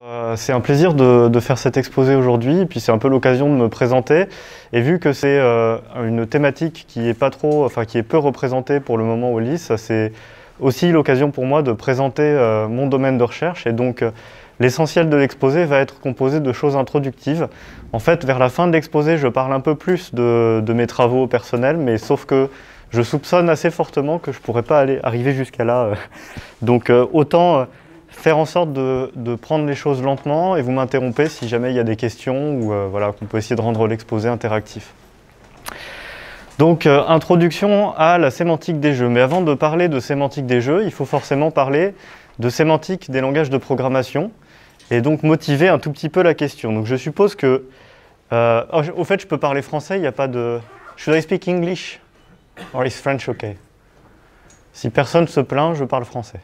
C'est un plaisir de faire cet exposé aujourd'hui, et puis c'est un peu l'occasion de me présenter. Et vu que c'est une thématique qui est pas trop, enfin qui est peu représentée pour le moment au LIS, c'est aussi l'occasion pour moi de présenter mon domaine de recherche. Et donc l'essentiel de l'exposé va être composé de choses introductives. En fait, vers la fin de l'exposé, je parle un peu plus de mes travaux personnels, mais sauf que je soupçonne assez fortement que je ne pourrais pas arriver jusqu'à là. Donc autant faire en sorte de prendre les choses lentement, et vous m'interrompez si jamais il y a des questions ou voilà, qu'on peut essayer de rendre l'exposé interactif. Donc introduction à la sémantique des jeux. Mais avant de parler de sémantique des jeux, il faut forcément parler de sémantique des langages de programmation et donc motiver un tout petit peu la question. Donc je suppose que au fait je peux parler français, il n'y a pas de Should I speak English or is French okay? Si personne se plaint, je parle français.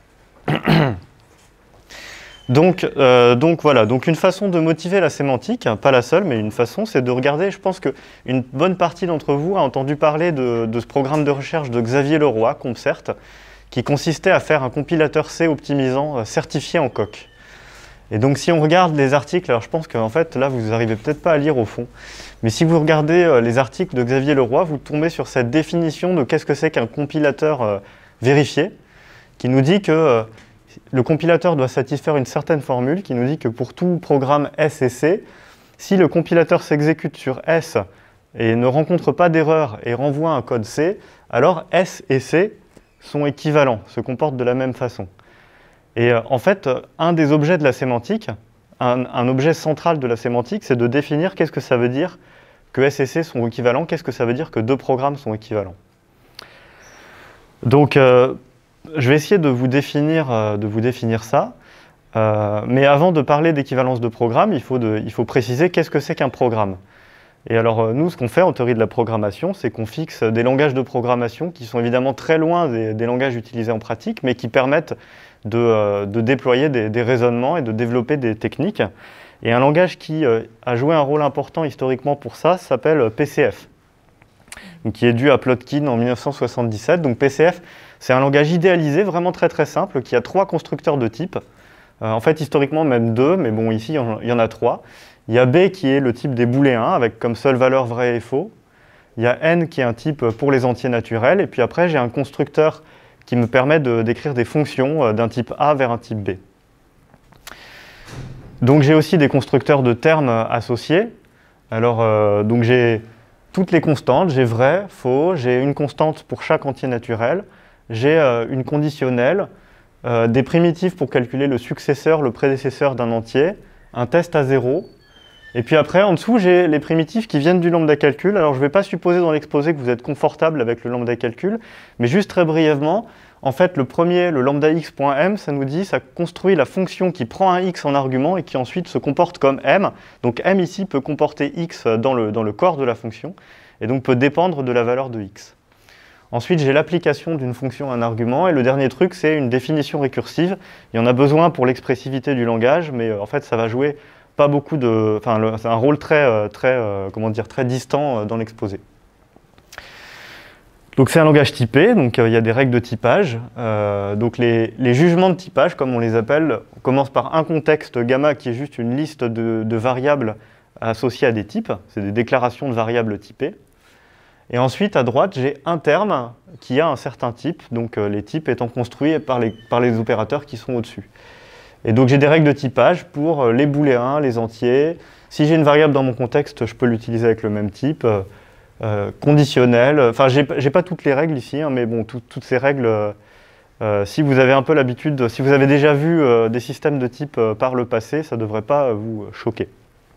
Donc voilà, donc une façon de motiver la sémantique, hein, pas la seule, mais une façon, c'est de regarder, je pense qu'une bonne partie d'entre vous a entendu parler de ce programme de recherche de Xavier Leroy, Compcert, qui consistait à faire un compilateur C optimisant certifié en coq. Et donc si on regarde les articles, alors je pense qu'en fait là vous n'arrivez peut-être pas à lire au fond, mais si vous regardez les articles de Xavier Leroy, vous tombez sur cette définition de qu'est-ce que c'est qu'un compilateur vérifié, qui nous dit que le compilateur doit satisfaire une certaine formule qui nous dit que pour tout programme S et C, si le compilateur s'exécute sur S et ne rencontre pas d'erreur et renvoie un code C, alors S et C sont équivalents, se comportent de la même façon. Et en fait, un des objets de la sémantique, un objet central de la sémantique, c'est de définir qu'est-ce que ça veut dire que S et C sont équivalents, qu'est-ce que ça veut dire que deux programmes sont équivalents. Donc, je vais essayer de vous définir ça, mais avant de parler d'équivalence de programme, il faut préciser qu'est-ce que c'est qu'un programme. Et alors nous, ce qu'on fait en théorie de la programmation, c'est qu'on fixe des langages de programmation qui sont évidemment très loin des langages utilisés en pratique, mais qui permettent de déployer des raisonnements et de développer des techniques. Et un langage qui a joué un rôle important historiquement pour ça s'appelle PCF, qui est dû à Plotkin en 1977. Donc PCF, c'est un langage idéalisé, vraiment très très simple, qui a 3 constructeurs de type. En fait, historiquement, même 2, mais bon, ici, il y en a 3. Il y a B qui est le type des booléens, avec comme seule valeur vrai et faux. Il y a N qui est un type pour les entiers naturels. Et puis après, j'ai un constructeur qui me permet d'écrire des fonctions d'un type A vers un type B. Donc j'ai aussi des constructeurs de termes associés. Alors, donc j'ai toutes les constantes, j'ai vrai, faux, j'ai une constante pour chaque entier naturel, j'ai une conditionnelle, des primitives pour calculer le successeur, le prédécesseur d'un entier, un test à 0, et puis après, en dessous, j'ai les primitives qui viennent du lambda calcul. Alors je ne vais pas supposer dans l'exposé que vous êtes confortable avec le lambda calcul, mais juste très brièvement, en fait, le premier, le lambda x.m, ça nous dit, ça construit la fonction qui prend un x en argument et qui ensuite se comporte comme m. Donc m ici peut comporter x dans le corps de la fonction, et donc peut dépendre de la valeur de x. Ensuite, j'ai l'application d'une fonction à un argument, et le dernier truc, c'est une définition récursive. Il y en a besoin pour l'expressivité du langage, mais en fait, ça va jouer pas beaucoup de... Enfin, c'est un rôle très distant dans l'exposé. Donc c'est un langage typé, donc il y a des règles de typage. Donc les jugements de typage, comme on les appelle, commencent par un contexte gamma qui est juste une liste de variables associées à des types. C'est des déclarations de variables typées. Et ensuite, à droite, j'ai un terme qui a un certain type, donc les types étant construits par les opérateurs qui sont au-dessus. Et donc j'ai des règles de typage pour les booléens, les entiers. Si j'ai une variable dans mon contexte, je peux l'utiliser avec le même type. Conditionnel, enfin j'ai pas toutes les règles ici, hein, mais bon, toutes ces règles, si vous avez un peu l'habitude, si vous avez déjà vu des systèmes de type par le passé, ça ne devrait pas vous choquer.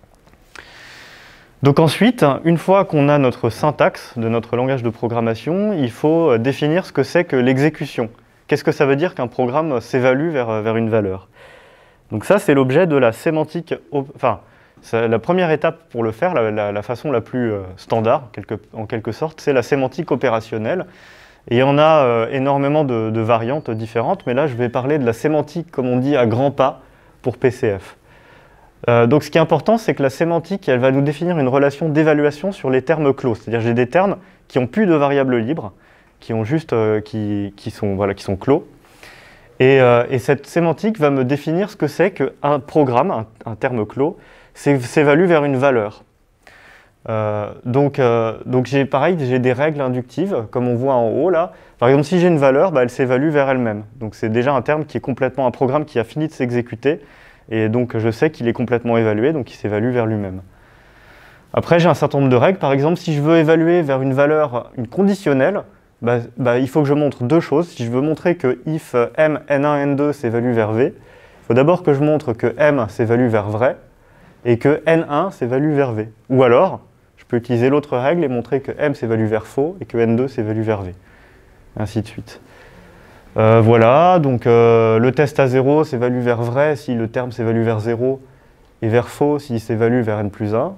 Donc ensuite, une fois qu'on a notre syntaxe de notre langage de programmation, il faut définir ce que c'est que l'exécution. Qu'est-ce que ça veut dire qu'un programme s'évalue vers une valeur? Donc ça, c'est l'objet de la sémantique, enfin, la première étape pour le faire, la façon la plus standard, en quelque sorte, c'est la sémantique opérationnelle. Et il y en a énormément de variantes différentes, mais là, je vais parler de la sémantique, comme on dit, à grands pas pour PCF. Donc ce qui est important, c'est que la sémantique, elle va nous définir une relation d'évaluation sur les termes clos. C'est-à-dire j'ai des termes qui n'ont plus de variables libres, qui sont clos. Et cette sémantique va me définir ce que c'est qu'un programme, un terme clos, s'évalue vers une valeur. Donc pareil, j'ai des règles inductives, comme on voit en haut là. Par exemple, si j'ai une valeur, elle s'évalue vers elle-même. Donc c'est déjà un terme qui est complètement un programme qui a fini de s'exécuter, et donc je sais qu'il est complètement évalué, donc il s'évalue vers lui-même. Après, j'ai un certain nombre de règles. Par exemple, si je veux évaluer vers une valeur, une conditionnelle, il faut que je montre deux choses. Si je veux montrer que if m, n1, n2 s'évalue vers v, il faut d'abord que je montre que m s'évalue vers vrai, et que n1 s'évalue vers v. Ou alors, je peux utiliser l'autre règle et montrer que m s'évalue vers faux et que n2 s'évalue vers v. Ainsi de suite. Voilà, donc le test à 0 s'évalue vers vrai si le terme s'évalue vers 0 et vers faux s'il s'évalue vers n plus 1.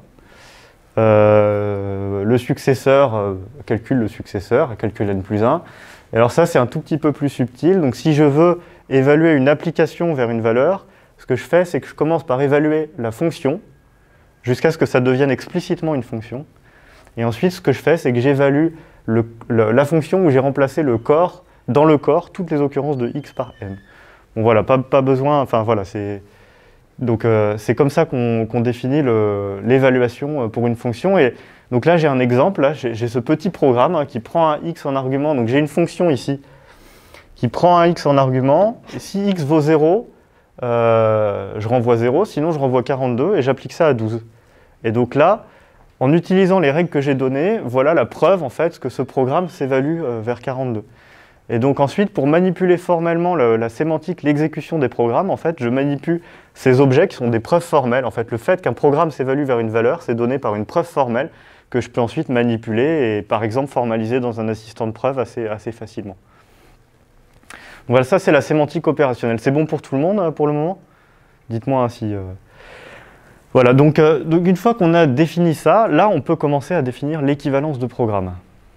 Le successeur calcule le successeur, calcule n plus 1. Et alors ça, c'est un tout petit peu plus subtil. Donc si je veux évaluer une application vers une valeur, ce que je fais, c'est que je commence par évaluer la fonction jusqu'à ce que ça devienne explicitement une fonction. Et ensuite, ce que je fais, c'est que j'évalue la fonction où j'ai remplacé le corps, dans le corps, toutes les occurrences de x par m. Bon voilà, pas besoin, enfin voilà, c'est comme ça qu'on définit l'évaluation pour une fonction. Et donc là, j'ai un exemple, là, j'ai ce petit programme qui prend un x en argument. Donc j'ai une fonction ici qui prend un x en argument. Et si x vaut 0, je renvoie 0, sinon je renvoie 42 et j'applique ça à 12. Et donc là, en utilisant les règles que j'ai données, voilà la preuve en fait que ce programme s'évalue vers 42. Et donc ensuite, pour manipuler formellement la sémantique, l'exécution des programmes, en fait, je manipule ces objets qui sont des preuves formelles. En fait, le fait qu'un programme s'évalue vers une valeur, c'est donné par une preuve formelle que je peux ensuite manipuler et par exemple formaliser dans un assistant de preuve assez facilement. Donc voilà, ça c'est la sémantique opérationnelle. C'est bon pour tout le monde pour le moment? Dites-moi si... Voilà, donc une fois qu'on a défini ça, là on peut commencer à définir l'équivalence de programme.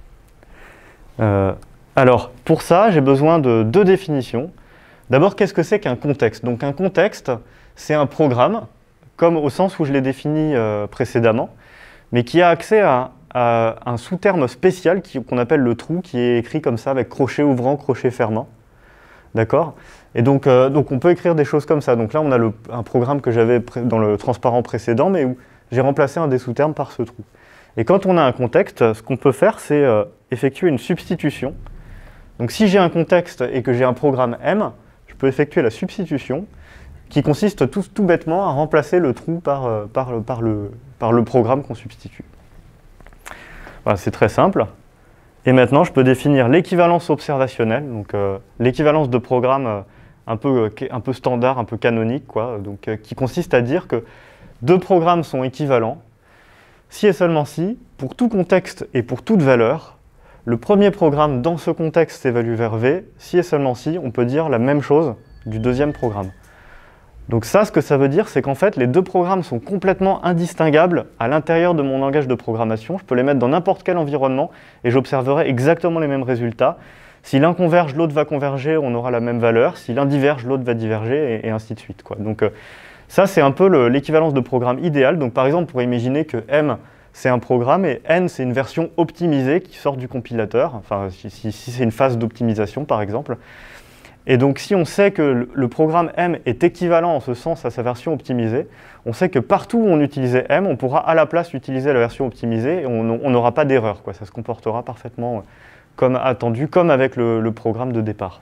Alors, pour ça, j'ai besoin de deux définitions. D'abord, qu'est-ce que c'est qu'un contexte? Donc un contexte, c'est un programme, comme au sens où je l'ai défini précédemment, mais qui a accès à un sous-terme spécial qu'on appelle le trou, qui est écrit comme ça, avec crochet ouvrant, crochet fermant. D'accord? Et donc on peut écrire des choses comme ça. Donc là, on a un programme que j'avais dans le transparent précédent, mais où j'ai remplacé un des sous-termes par ce trou. Et quand on a un contexte, ce qu'on peut faire, c'est effectuer une substitution. Donc si j'ai un contexte et que j'ai un programme M, je peux effectuer la substitution, qui consiste tout bêtement à remplacer le trou par le programme qu'on substitue. Voilà, c'est très simple. Et maintenant, je peux définir l'équivalence observationnelle, donc l'équivalence de programme un peu standard, un peu canonique, quoi, donc, qui consiste à dire que deux programmes sont équivalents si et seulement si, pour tout contexte et pour toute valeur, le premier programme dans ce contexte s'évalue vers V, si et seulement si, on peut dire la même chose du deuxième programme. Donc ça, ce que ça veut dire, c'est qu'en fait, les deux programmes sont complètement indistinguables à l'intérieur de mon langage de programmation. Je peux les mettre dans n'importe quel environnement et j'observerai exactement les mêmes résultats. Si l'un converge, l'autre va converger, on aura la même valeur. Si l'un diverge, l'autre va diverger, et ainsi de suite, quoi. Donc ça, c'est un peu l'équivalence de programme idéal. Donc par exemple, on pourrait imaginer que M, c'est un programme, et N, c'est une version optimisée qui sort du compilateur, enfin si c'est une phase d'optimisation, par exemple. Et donc, si on sait que le programme M est équivalent en ce sens à sa version optimisée, on sait que partout où on utilisait M, on pourra à la place utiliser la version optimisée et on n'aura pas d'erreur, quoi. Ça se comportera parfaitement comme attendu, comme avec le programme de départ.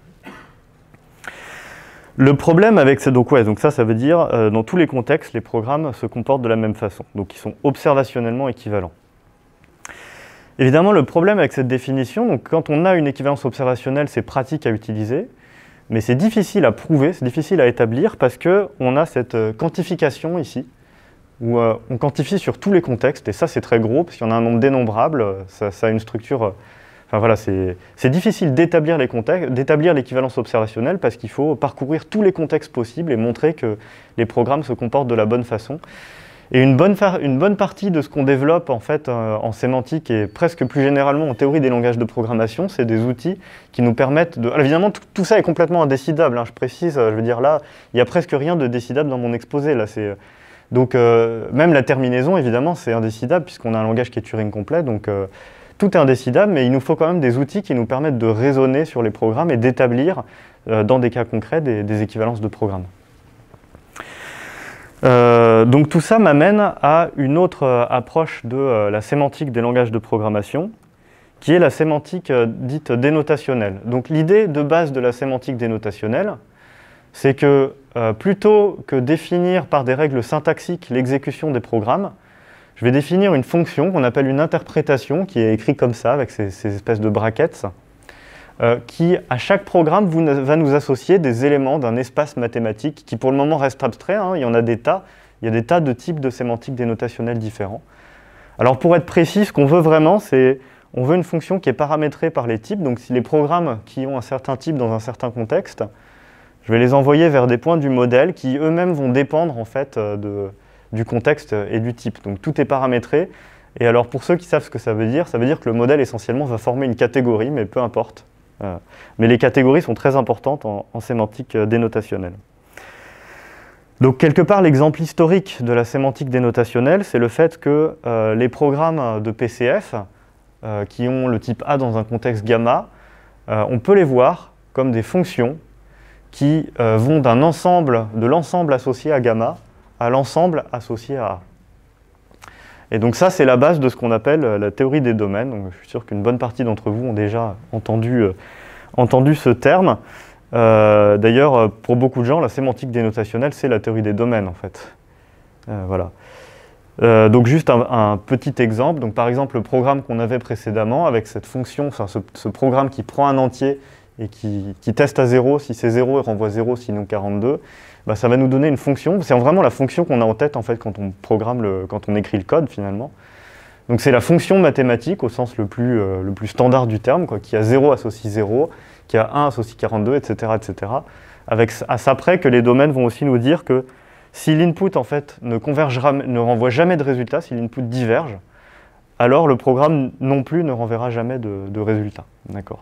Le problème avec ça, donc ça veut dire dans tous les contextes, les programmes se comportent de la même façon. Donc, ils sont observationnellement équivalents. Évidemment, le problème avec cette définition, donc quand on a une équivalence observationnelle, c'est pratique à utiliser. Mais c'est difficile à prouver, c'est difficile à établir parce qu'on a cette quantification ici, où on quantifie sur tous les contextes, et ça c'est très gros, parce qu'il y en a un nombre dénombrable, ça a une structure... Enfin voilà, c'est difficile d'établir l'équivalence observationnelle parce qu'il faut parcourir tous les contextes possibles et montrer que les programmes se comportent de la bonne façon. Et une bonne partie de ce qu'on développe en fait en sémantique et presque plus généralement en théorie des langages de programmation, c'est des outils qui nous permettent de... Alors évidemment, tout ça est complètement indécidable, hein, je précise, je veux dire là, il n'y a presque rien de décidable dans mon exposé. Là, donc même la terminaison, évidemment, c'est indécidable puisqu'on a un langage qui est Turing complet. Donc, tout est indécidable, mais il nous faut quand même des outils qui nous permettent de raisonner sur les programmes et d'établir, dans des cas concrets, des équivalences de programmes. Donc tout ça m'amène à une autre approche de la sémantique des langages de programmation, qui est la sémantique dite dénotationnelle. Donc l'idée de base de la sémantique dénotationnelle, c'est que plutôt que définir par des règles syntaxiques l'exécution des programmes, je vais définir une fonction qu'on appelle une interprétation, qui est écrite comme ça, avec ces espèces de brackets, qui, à chaque programme, va nous associer des éléments d'un espace mathématique qui, pour le moment, reste abstrait. Hein, il y en a des tas. Il y a des tas de types de sémantique dénotationnelle différents. Alors, pour être précis, ce qu'on veut vraiment, c'est on veut une fonction qui est paramétrée par les types. Donc, si les programmes qui ont un certain type dans un certain contexte, je vais les envoyer vers des points du modèle qui, eux-mêmes, vont dépendre, en fait, du contexte et du type. Donc, tout est paramétré. Et alors, pour ceux qui savent ce que ça veut dire que le modèle, essentiellement, va former une catégorie, mais peu importe. Mais les catégories sont très importantes en sémantique dénotationnelle. Donc quelque part, l'exemple historique de la sémantique dénotationnelle, c'est le fait que les programmes de PCF, qui ont le type A dans un contexte gamma, on peut les voir comme des fonctions qui vont de l'ensemble associé à gamma à l'ensemble associé à A. Et donc ça, c'est la base de ce qu'on appelle la théorie des domaines. Donc, je suis sûr qu'une bonne partie d'entre vous ont déjà entendu ce terme. D'ailleurs, pour beaucoup de gens, la sémantique dénotationnelle, c'est la théorie des domaines, en fait. Voilà. Donc juste un petit exemple. Donc, par exemple, le programme qu'on avait précédemment, avec cette fonction, enfin, ce programme qui prend un entier et qui teste à 0, si c'est 0, il renvoie 0, sinon 42. Bah, ça va nous donner une fonction. C'est vraiment la fonction qu'on a en tête en fait, quand on programme, quand on écrit le code finalement. Donc c'est la fonction mathématique au sens le plus standard du terme, quoi, qui a 0 associe 0, qui a 1 associe 42, etc. etc. Avec à ça près que les domaines vont aussi nous dire que si l'input en fait, ne renvoie jamais de résultat, si l'input diverge, alors le programme non plus ne renverra jamais de résultat. D'accord.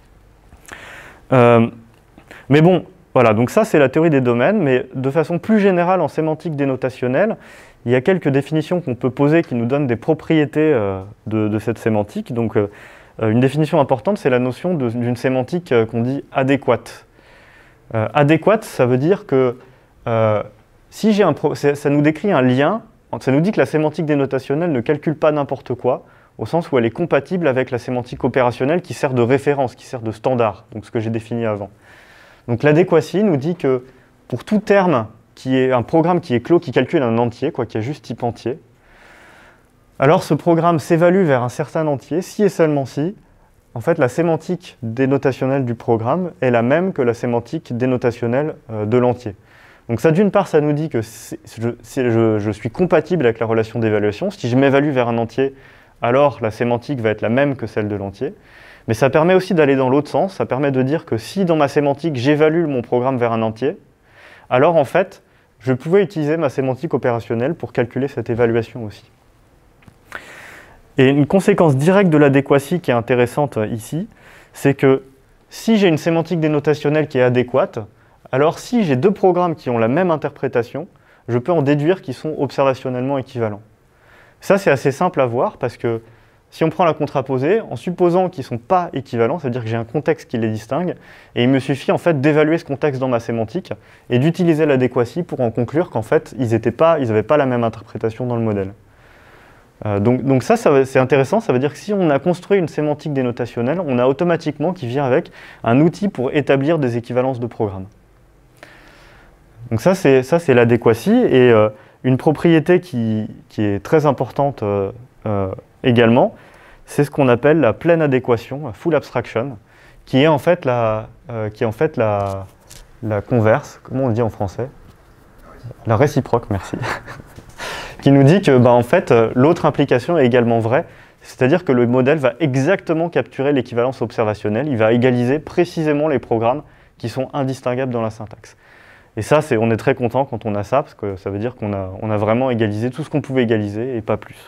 Mais bon, voilà, donc ça c'est la théorie des domaines, mais de façon plus générale en sémantique dénotationnelle, il y a quelques définitions qu'on peut poser qui nous donnent des propriétés de cette sémantique. Donc une définition importante, c'est la notion d'une sémantique qu'on dit adéquate. Adéquate, ça veut dire que si j'ai ça nous décrit un lien, ça nous dit que la sémantique dénotationnelle ne calcule pas n'importe quoi, au sens où elle est compatible avec la sémantique opérationnelle qui sert de référence, qui sert de standard, donc ce que j'ai défini avant. Donc l'adéquatie nous dit que pour tout terme qui est un programme qui est clos, qui calcule un entier, quoi, qui a juste type entier, alors ce programme s'évalue vers un certain entier, si et seulement si, en fait la sémantique dénotationnelle du programme est la même que la sémantique dénotationnelle de l'entier. Donc ça, d'une part, ça nous dit que je suis compatible avec la relation d'évaluation. Si je m'évalue vers un entier, alors la sémantique va être la même que celle de l'entier. Mais ça permet aussi d'aller dans l'autre sens. Ça permet de dire que si dans ma sémantique, j'évalue mon programme vers un entier, alors en fait, je pouvais utiliser ma sémantique opérationnelle pour calculer cette évaluation aussi. Et une conséquence directe de l'adéquatie qui est intéressante ici, c'est que si j'ai une sémantique dénotationnelle qui est adéquate, alors si j'ai deux programmes qui ont la même interprétation, je peux en déduire qu'ils sont observationnellement équivalents. Ça, c'est assez simple à voir parce que si on prend la contraposée, en supposant qu'ils ne sont pas équivalents, ça veut dire que j'ai un contexte qui les distingue, et il me suffit en fait d'évaluer ce contexte dans ma sémantique et d'utiliser l'adéquatie pour en conclure qu'en fait, ils n'avaient pas la même interprétation dans le modèle. Donc ça c'est intéressant, ça veut dire que si on a construit une sémantique dénotationnelle, on a automatiquement qui vient avec un outil pour établir des équivalences de programmes. Donc ça c'est l'adéquatie, et une propriété qui est très importante également, c'est ce qu'on appelle la pleine adéquation, full abstraction, qui est en fait la converse, comment on le dit en français? La réciproque, merci. Qui nous dit que en fait, l'autre implication est également vraie, c'est-à-dire que le modèle va exactement capturer l'équivalence observationnelle, il va égaliser précisément les programmes qui sont indistinguables dans la syntaxe. Et ça, on est très content quand on a ça, parce que ça veut dire qu'on a vraiment égalisé tout ce qu'on pouvait égaliser et pas plus.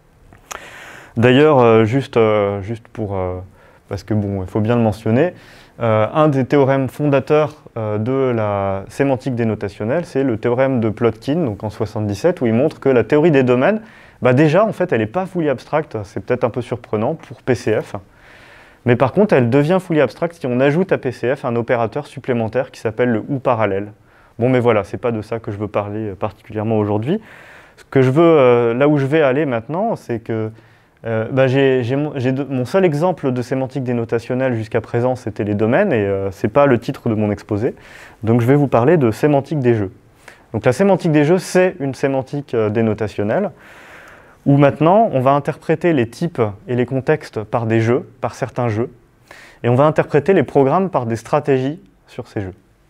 D'ailleurs, juste pour, parce que bon, il faut bien le mentionner, Un des théorèmes fondateurs de la sémantique dénotationnelle, c'est le théorème de Plotkin, donc en 77, où il montre que la théorie des domaines, déjà, en fait, elle n'est pas fully abstracte, c'est peut-être un peu surprenant pour PCF, mais par contre, elle devient fully abstracte si on ajoute à PCF un opérateur supplémentaire qui s'appelle le OU parallèle. Bon, mais voilà, c'est pas de ça que je veux parler particulièrement aujourd'hui. Ce que je veux, là où je vais aller maintenant, c'est que mon seul exemple de sémantique dénotationnelle jusqu'à présent, c'était les domaines, et c'est pas le titre de mon exposé. Donc je vais vous parler de sémantique des jeux. Donc la sémantique des jeux, c'est une sémantique dénotationnelle, où maintenant on va interpréter les types et les contextes par des jeux, par certains jeux, et on va interpréter les programmes par des stratégies sur ces jeux.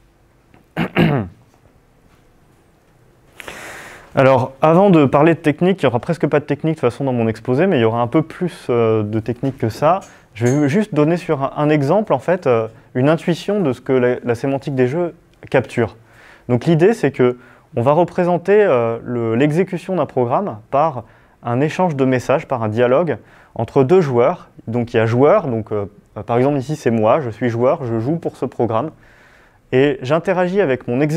Alors, avant de parler de technique, il n'y aura presque pas de technique de toute façon dans mon exposé, mais il y aura un peu plus de technique que ça. Je vais juste donner sur un exemple, en fait, une intuition de ce que la sémantique des jeux capture. Donc l'idée, c'est qu'on va représenter l'exécution d'un programme par un échange de messages, par un dialogue entre deux joueurs. Donc il y a joueur, donc par exemple ici c'est moi, je suis joueur, je joue pour ce programme. Et j'interagis avec mon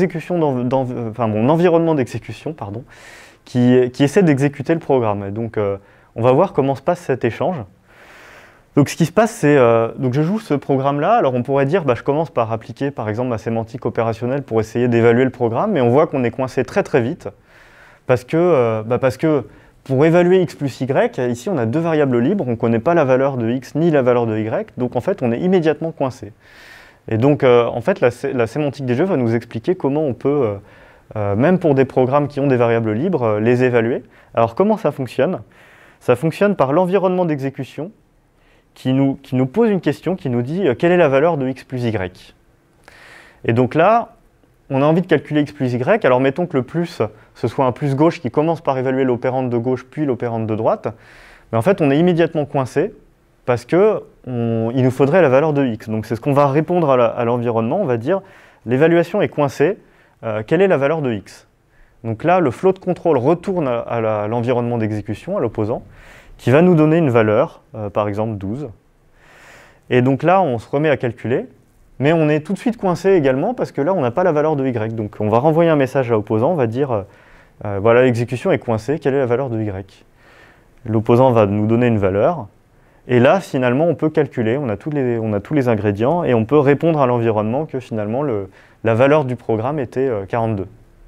mon environnement d'exécution, qui essaie d'exécuter le programme. Et donc, on va voir comment se passe cet échange. Donc, ce qui se passe, c'est donc je joue ce programme-là. Alors, on pourrait dire, je commence par appliquer, par exemple, ma sémantique opérationnelle pour essayer d'évaluer le programme, mais on voit qu'on est coincé très très vite, parce que pour évaluer x plus y, ici, on a deux variables libres, on ne connaît pas la valeur de x ni la valeur de y, donc en fait, on est immédiatement coincé. Et donc, en fait, la sémantique des jeux va nous expliquer comment on peut, même pour des programmes qui ont des variables libres, les évaluer. Alors, comment ça fonctionne? Ça fonctionne par l'environnement d'exécution qui nous pose une question, qui nous dit quelle est la valeur de x plus y. Et donc là, on a envie de calculer x plus y. Alors, mettons que le plus, ce soit un plus gauche qui commence par évaluer l'opérande de gauche puis l'opérande de droite. Mais en fait, on est immédiatement coincé, parce qu'il nous faudrait la valeur de x. Donc c'est ce qu'on va répondre à l'environnement, on va dire l'évaluation est coincée, quelle est la valeur de x? Donc là, le flow de contrôle retourne à l'environnement d'exécution, à l'opposant, qui va nous donner une valeur, par exemple 12. Et donc là, on se remet à calculer, mais on est tout de suite coincé également, parce que là, on n'a pas la valeur de y. Donc on va renvoyer un message à l'opposant, on va dire, voilà, l'exécution est coincée, quelle est la valeur de y? L'opposant va nous donner une valeur. Et là, finalement, on peut calculer, on a tous les ingrédients, et on peut répondre à l'environnement que finalement, la valeur du programme était 42.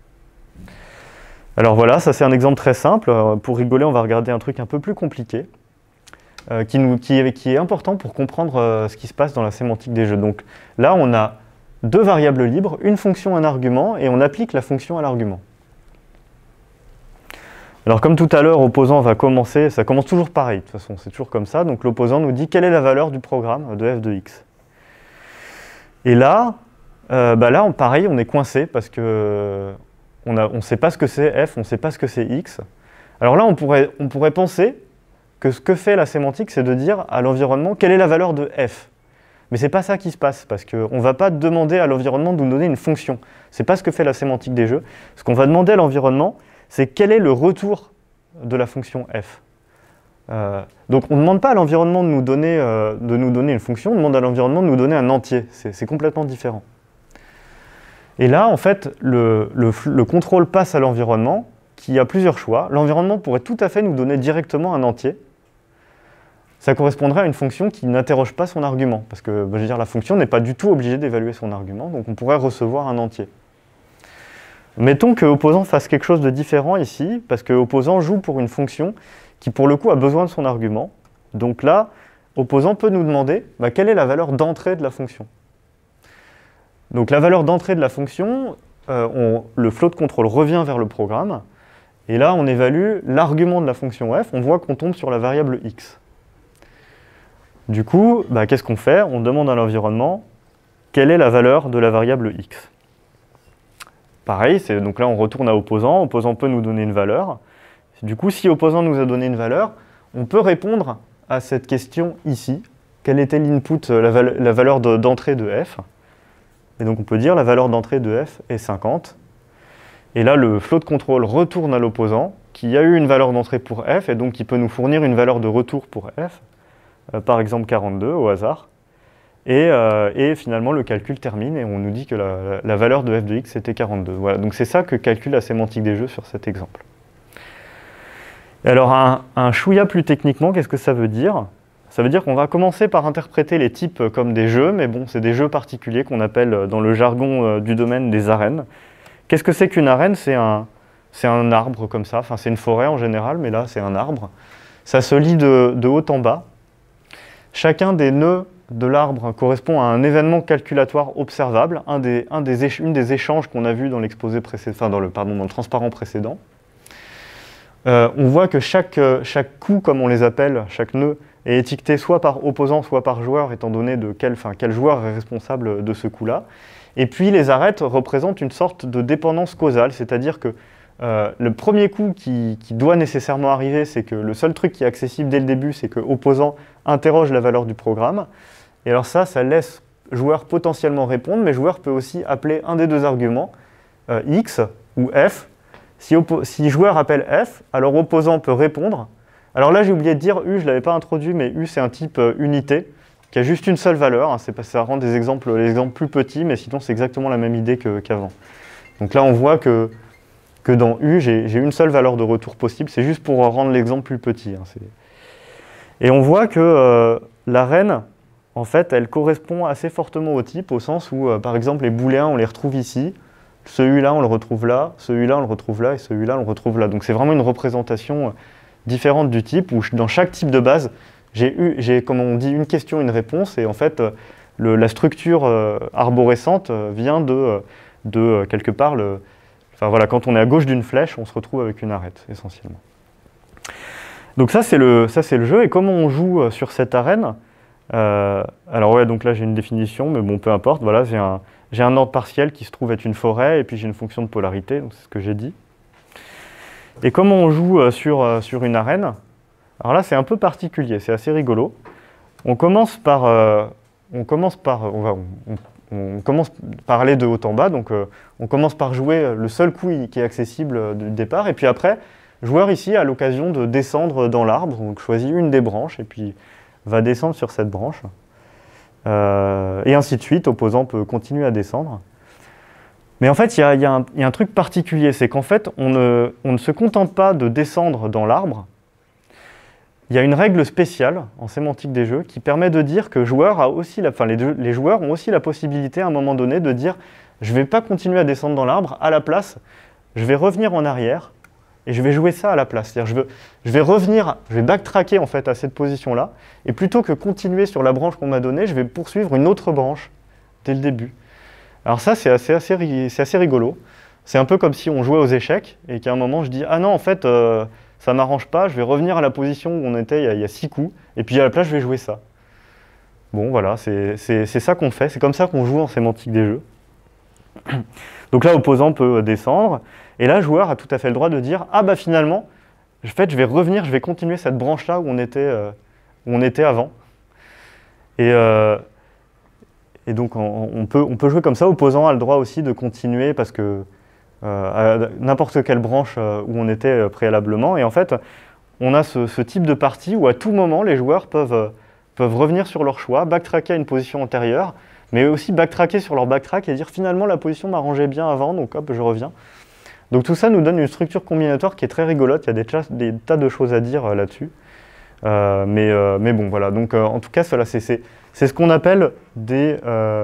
Alors voilà, ça c'est un exemple très simple. Pour rigoler, on va regarder un truc un peu plus compliqué, qui est important pour comprendre ce qui se passe dans la sémantique des jeux. Donc là, on a deux variables libres, une fonction, un argument, et on applique la fonction à l'argument. Alors comme tout à l'heure, opposant va commencer, ça commence toujours pareil, de toute façon, c'est toujours comme ça. Donc l'opposant nous dit quelle est la valeur du programme de f de x. Et là, pareil, on est coincé parce que on ne sait pas ce que c'est f, on ne sait pas ce que c'est x. Alors là, on pourrait penser que ce que fait la sémantique, c'est de dire à l'environnement quelle est la valeur de f. Mais ce n'est pas ça qui se passe, parce qu'on ne va pas demander à l'environnement de nous donner une fonction. Ce n'est pas ce que fait la sémantique des jeux. Ce qu'on va demander à l'environnement, c'est quel est le retour de la fonction f. Donc on ne demande pas à l'environnement de nous donner une fonction, on demande à l'environnement de nous donner un entier. C'est complètement différent. Et là, en fait, le contrôle passe à l'environnement, qui a plusieurs choix. L'environnement pourrait tout à fait nous donner directement un entier. Ça correspondrait à une fonction qui n'interroge pas son argument, parce que je veux dire, la fonction n'est pas du tout obligée d'évaluer son argument, donc on pourrait recevoir un entier. Mettons que opposant fasse quelque chose de différent ici, parce que opposant joue pour une fonction qui, pour le coup, a besoin de son argument. Donc là, opposant peut nous demander quelle est la valeur d'entrée de la fonction. Donc la valeur d'entrée de la fonction, le flow de contrôle revient vers le programme, et là, on évalue l'argument de la fonction f, on voit qu'on tombe sur la variable x. Du coup, qu'est-ce qu'on fait? On demande à l'environnement quelle est la valeur de la variable x. Pareil, donc là on retourne à opposant, opposant peut nous donner une valeur. Du coup, si opposant nous a donné une valeur, on peut répondre à cette question ici. Quel était l'input, la valeur d'entrée de f? Et donc on peut dire la valeur d'entrée de f est 50. Et là, le flow de contrôle retourne à l'opposant, qui a eu une valeur d'entrée pour f, et donc qui peut nous fournir une valeur de retour pour f, par exemple 42 au hasard. et finalement le calcul termine et on nous dit que la valeur de f de x était 42. Voilà, donc c'est ça que calcule la sémantique des jeux sur cet exemple. Et alors un chouïa plus techniquement, qu'est-ce que ça veut dire? Ça veut dire qu'on va commencer par interpréter les types comme des jeux, mais bon, c'est des jeux particuliers qu'on appelle dans le jargon du domaine des arènes. Qu'est-ce que c'est qu'une arène? C'est un arbre comme ça, enfin c'est une forêt en général, mais là c'est un arbre. Ça se lit de haut en bas. Chacun des nœuds de l'arbre correspond à un événement calculatoire observable, une des échanges qu'on a vu dans l'exposé précédent, enfin dans le transparent précédent. On voit que chaque coup, comme on les appelle, chaque nœud, est étiqueté soit par opposant, soit par joueur, étant donné de quel joueur est responsable de ce coup-là. Et puis les arêtes représentent une sorte de dépendance causale, c'est-à-dire que le premier coup qui doit nécessairement arriver, c'est que le seul truc qui est accessible dès le début, c'est que opposant interroge la valeur du programme. Et alors ça laisse joueur potentiellement répondre, mais joueur peut aussi appeler un des deux arguments, x ou f. Si joueur appelle f, alors opposant peut répondre. Alors là, j'ai oublié de dire u, je ne l'avais pas introduit, mais u, c'est un type unité, qui a juste une seule valeur. Hein, ça rend les exemples plus petits, mais sinon, c'est exactement la même idée qu'avant. Donc là, on voit que dans u, j'ai une seule valeur de retour possible. C'est juste pour rendre l'exemple plus petit. Hein, et on voit que l'arène, en fait, elle correspond assez fortement au type, au sens où, par exemple, les booléens, on les retrouve ici. Ce U-là, on le retrouve là, ce U-là, on le retrouve là, et ce U-là, on le retrouve là. Donc c'est vraiment une représentation différente du type, où dans chaque type de base, j'ai, comme on dit, une question, une réponse, et en fait, la structure arborescente vient de quelque part, enfin voilà, quand on est à gauche d'une flèche, on se retrouve avec une arête, essentiellement. Donc ça, c'est le jeu, et comment on joue sur cette arène? Alors ouais, donc là, j'ai une définition, mais bon, peu importe, voilà, j'ai un ordre partiel qui se trouve être une forêt, et puis j'ai une fonction de polarité, donc c'est ce que j'ai dit. Et comment on joue sur une arène? Alors là, c'est un peu particulier, c'est assez rigolo. On commence par aller de haut en bas, donc on commence par jouer le seul coup qui est accessible du départ, et puis après, joueur ici a l'occasion de descendre dans l'arbre, donc choisit une des branches, et puis va descendre sur cette branche. Et ainsi de suite, opposant peut continuer à descendre. Mais en fait, il y a un truc particulier, c'est qu'en fait, on ne se contente pas de descendre dans l'arbre. Il y a une règle spéciale en sémantique des jeux qui permet de dire que les joueurs ont aussi la possibilité à un moment donné de dire « je ne vais pas continuer à descendre dans l'arbre, à la place, je vais revenir en arrière et je vais jouer ça à la place. » C'est-à-dire je vais backtracker en fait à cette position-là, et plutôt que continuer sur la branche qu'on m'a donnée, je vais poursuivre une autre branche dès le début. Alors ça, c'est assez rigolo. C'est un peu comme si on jouait aux échecs et qu'à un moment, je dis « ah non, en fait, ça ne m'arrange pas, je vais revenir à la position où on était il y a 6 coups, et puis à la place, je vais jouer ça. » Bon, voilà, c'est ça qu'on fait, c'est comme ça qu'on joue en sémantique des jeux. Donc là, opposant peut descendre, et là, joueur a tout à fait le droit de dire « ah bah finalement, en fait, je vais revenir, je vais continuer cette branche-là où on était avant. » Et donc, on peut jouer comme ça. Opposant a le droit aussi de continuer parce que à n'importe quelle branche où on était préalablement. Et en fait, on a ce type de partie où à tout moment, les joueurs peuvent revenir sur leur choix, backtracker à une position antérieure, mais aussi backtracker sur leur backtrack et dire finalement la position m'arrangeait bien avant, donc hop, je reviens. Donc tout ça nous donne une structure combinatoire qui est très rigolote. Il y a des tas de choses à dire là-dessus. Mais bon, voilà. Donc en tout cas, voilà, c'est ce qu'on appelle des...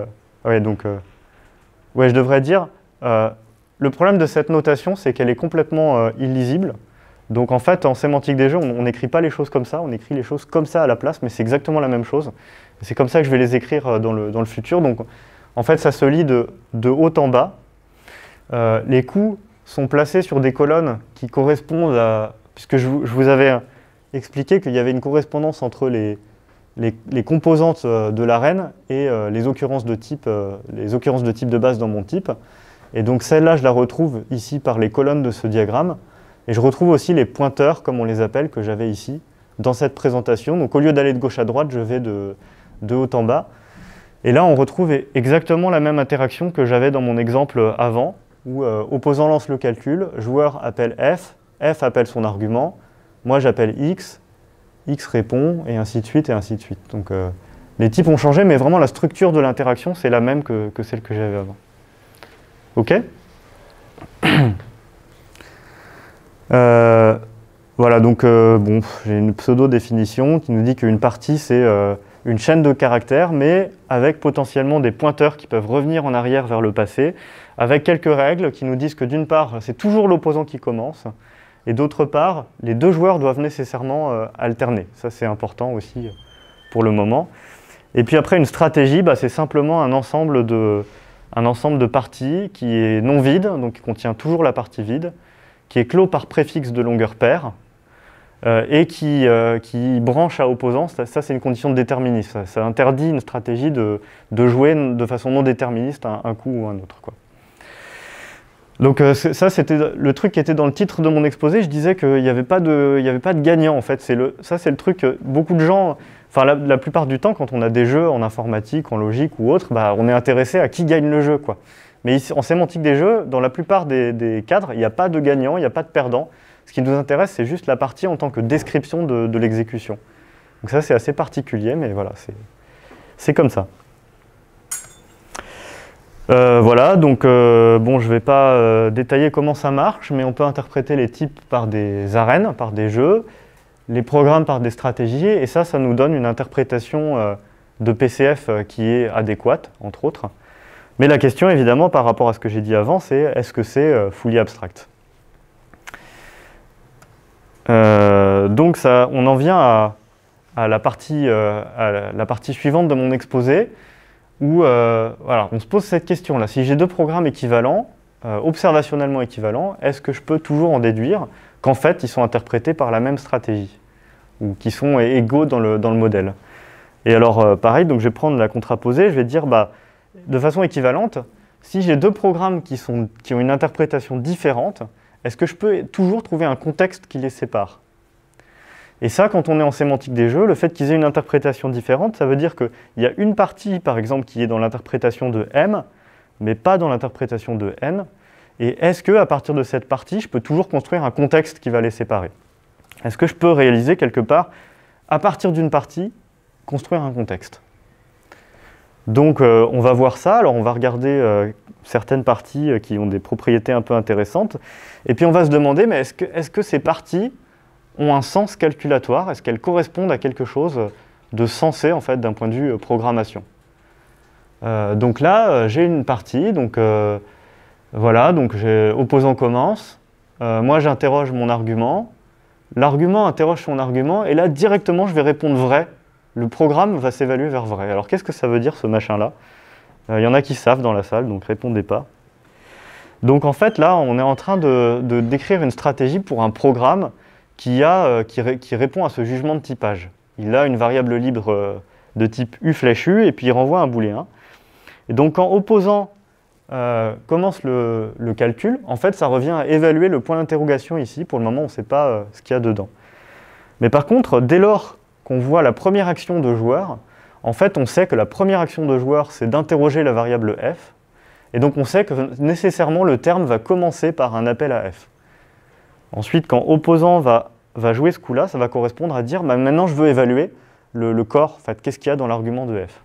je devrais dire... le problème de cette notation, c'est qu'elle est complètement illisible. Donc en fait, en sémantique des jeux, on n'écrit pas les choses comme ça, on écrit les choses comme ça à la place, mais c'est exactement la même chose. C'est comme ça que je vais les écrire dans le futur. Donc en fait, ça se lit de haut en bas. Les coups sont placés sur des colonnes qui correspondent à... Puisque je vous avais expliqué qu'il y avait une correspondance entre les composantes de l'arène et les occurrences de type de base dans mon type. Et donc celle-là, je la retrouve ici par les colonnes de ce diagramme. Et je retrouve aussi les pointeurs, comme on les appelle, que j'avais ici, dans cette présentation. Donc au lieu d'aller de gauche à droite, je vais de haut en bas. Et là, on retrouve exactement la même interaction que j'avais dans mon exemple avant, où opposant lance le calcul, joueur appelle f, f appelle son argument, moi j'appelle x, x répond, et ainsi de suite, et ainsi de suite. Donc Les types ont changé, mais vraiment la structure de l'interaction, c'est la même que celle que j'avais avant. OK. Voilà, donc bon, j'ai une pseudo-définition qui nous dit qu'une partie, c'est une chaîne de caractères, mais avec potentiellement des pointeurs qui peuvent revenir en arrière vers le passé, avec quelques règles qui nous disent que d'une part, c'est toujours l'opposant qui commence, et d'autre part, les deux joueurs doivent nécessairement alterner. Ça, c'est important aussi pour le moment. Et puis après, une stratégie, bah, c'est simplement un ensemble de parties qui est non vide, donc qui contient toujours la partie vide, qui est clos par préfixe de longueur paire, et qui branche à opposants. Ça c'est une condition de déterminisme. Ça interdit une stratégie de jouer de façon non déterministe un coup ou un autre, quoi. Donc ça, c'était le truc qui était dans le titre de mon exposé. Je disais qu'il n'y avait pas de gagnant, en fait. Ça, c'est le truc que beaucoup de gens... Enfin, la plupart du temps, quand on a des jeux en informatique, en logique ou autre, bah, on est intéressé à qui gagne le jeu, quoi. Mais ici, en sémantique des jeux, dans la plupart des cadres, il n'y a pas de gagnant, il n'y a pas de perdant. Ce qui nous intéresse, c'est juste la partie en tant que description de l'exécution. Donc ça, c'est assez particulier, mais voilà, c'est comme ça. Voilà, donc bon, je ne vais pas détailler comment ça marche, mais on peut interpréter les types par des arènes, par des jeux, les programmes par des stratégies, et ça nous donne une interprétation de PCF qui est adéquate, entre autres. Mais la question, évidemment, par rapport à ce que j'ai dit avant, c'est est-ce que c'est fully abstract? Donc ça, on en vient à la partie suivante de mon exposé, où voilà, on se pose cette question-là. Si j'ai deux programmes équivalents, observationnellement équivalents, est-ce que je peux toujours en déduire qu'en fait, ils sont interprétés par la même stratégie, ou qu'ils sont égaux dans le modèle? Et alors, pareil, donc je vais prendre la contraposée, je vais dire, bah, de façon équivalente, si j'ai deux programmes qui ont une interprétation différente, est-ce que je peux toujours trouver un contexte qui les sépare? Et ça, quand on est en sémantique des jeux, le fait qu'ils aient une interprétation différente, ça veut dire qu'il y a une partie, par exemple, qui est dans l'interprétation de M, mais pas dans l'interprétation de N. Et est-ce qu'à partir de cette partie, je peux toujours construire un contexte qui va les séparer? Est-ce que je peux réaliser quelque part, à partir d'une partie, construire un contexte? Donc on va voir ça. Alors on va regarder certaines parties qui ont des propriétés un peu intéressantes. Et puis on va se demander, mais est-ce que ces parties ont un sens calculatoire? Est-ce qu'elles correspondent à quelque chose de sensé, en fait, d'un point de vue programmation? Donc là, j'ai une partie, donc voilà, donc opposant commence. Moi, j'interroge mon argument. L'argument interroge son argument, et là, directement, je vais répondre vrai. Le programme va s'évaluer vers vrai. Alors, qu'est-ce que ça veut dire, ce machin-là? Il y en a qui savent dans la salle, donc répondez pas. Donc, en fait, là, on est en train de décrire une stratégie pour un programme qui répond à ce jugement de typage. Il a une variable libre de type U flèche U, et puis il renvoie un booléen. Et donc, quand opposant commence le calcul, en fait, ça revient à évaluer le point d'interrogation ici. Pour le moment, on ne sait pas ce qu'il y a dedans. Mais par contre, dès lors qu'on voit la première action de joueur, en fait, on sait que la première action de joueur, c'est d'interroger la variable f. Et donc, on sait que nécessairement, le terme va commencer par un appel à f. Ensuite, quand opposant va jouer ce coup-là, ça va correspondre à dire bah, maintenant, je veux évaluer le corps, en fait, qu'est-ce qu'il y a dans l'argument de f.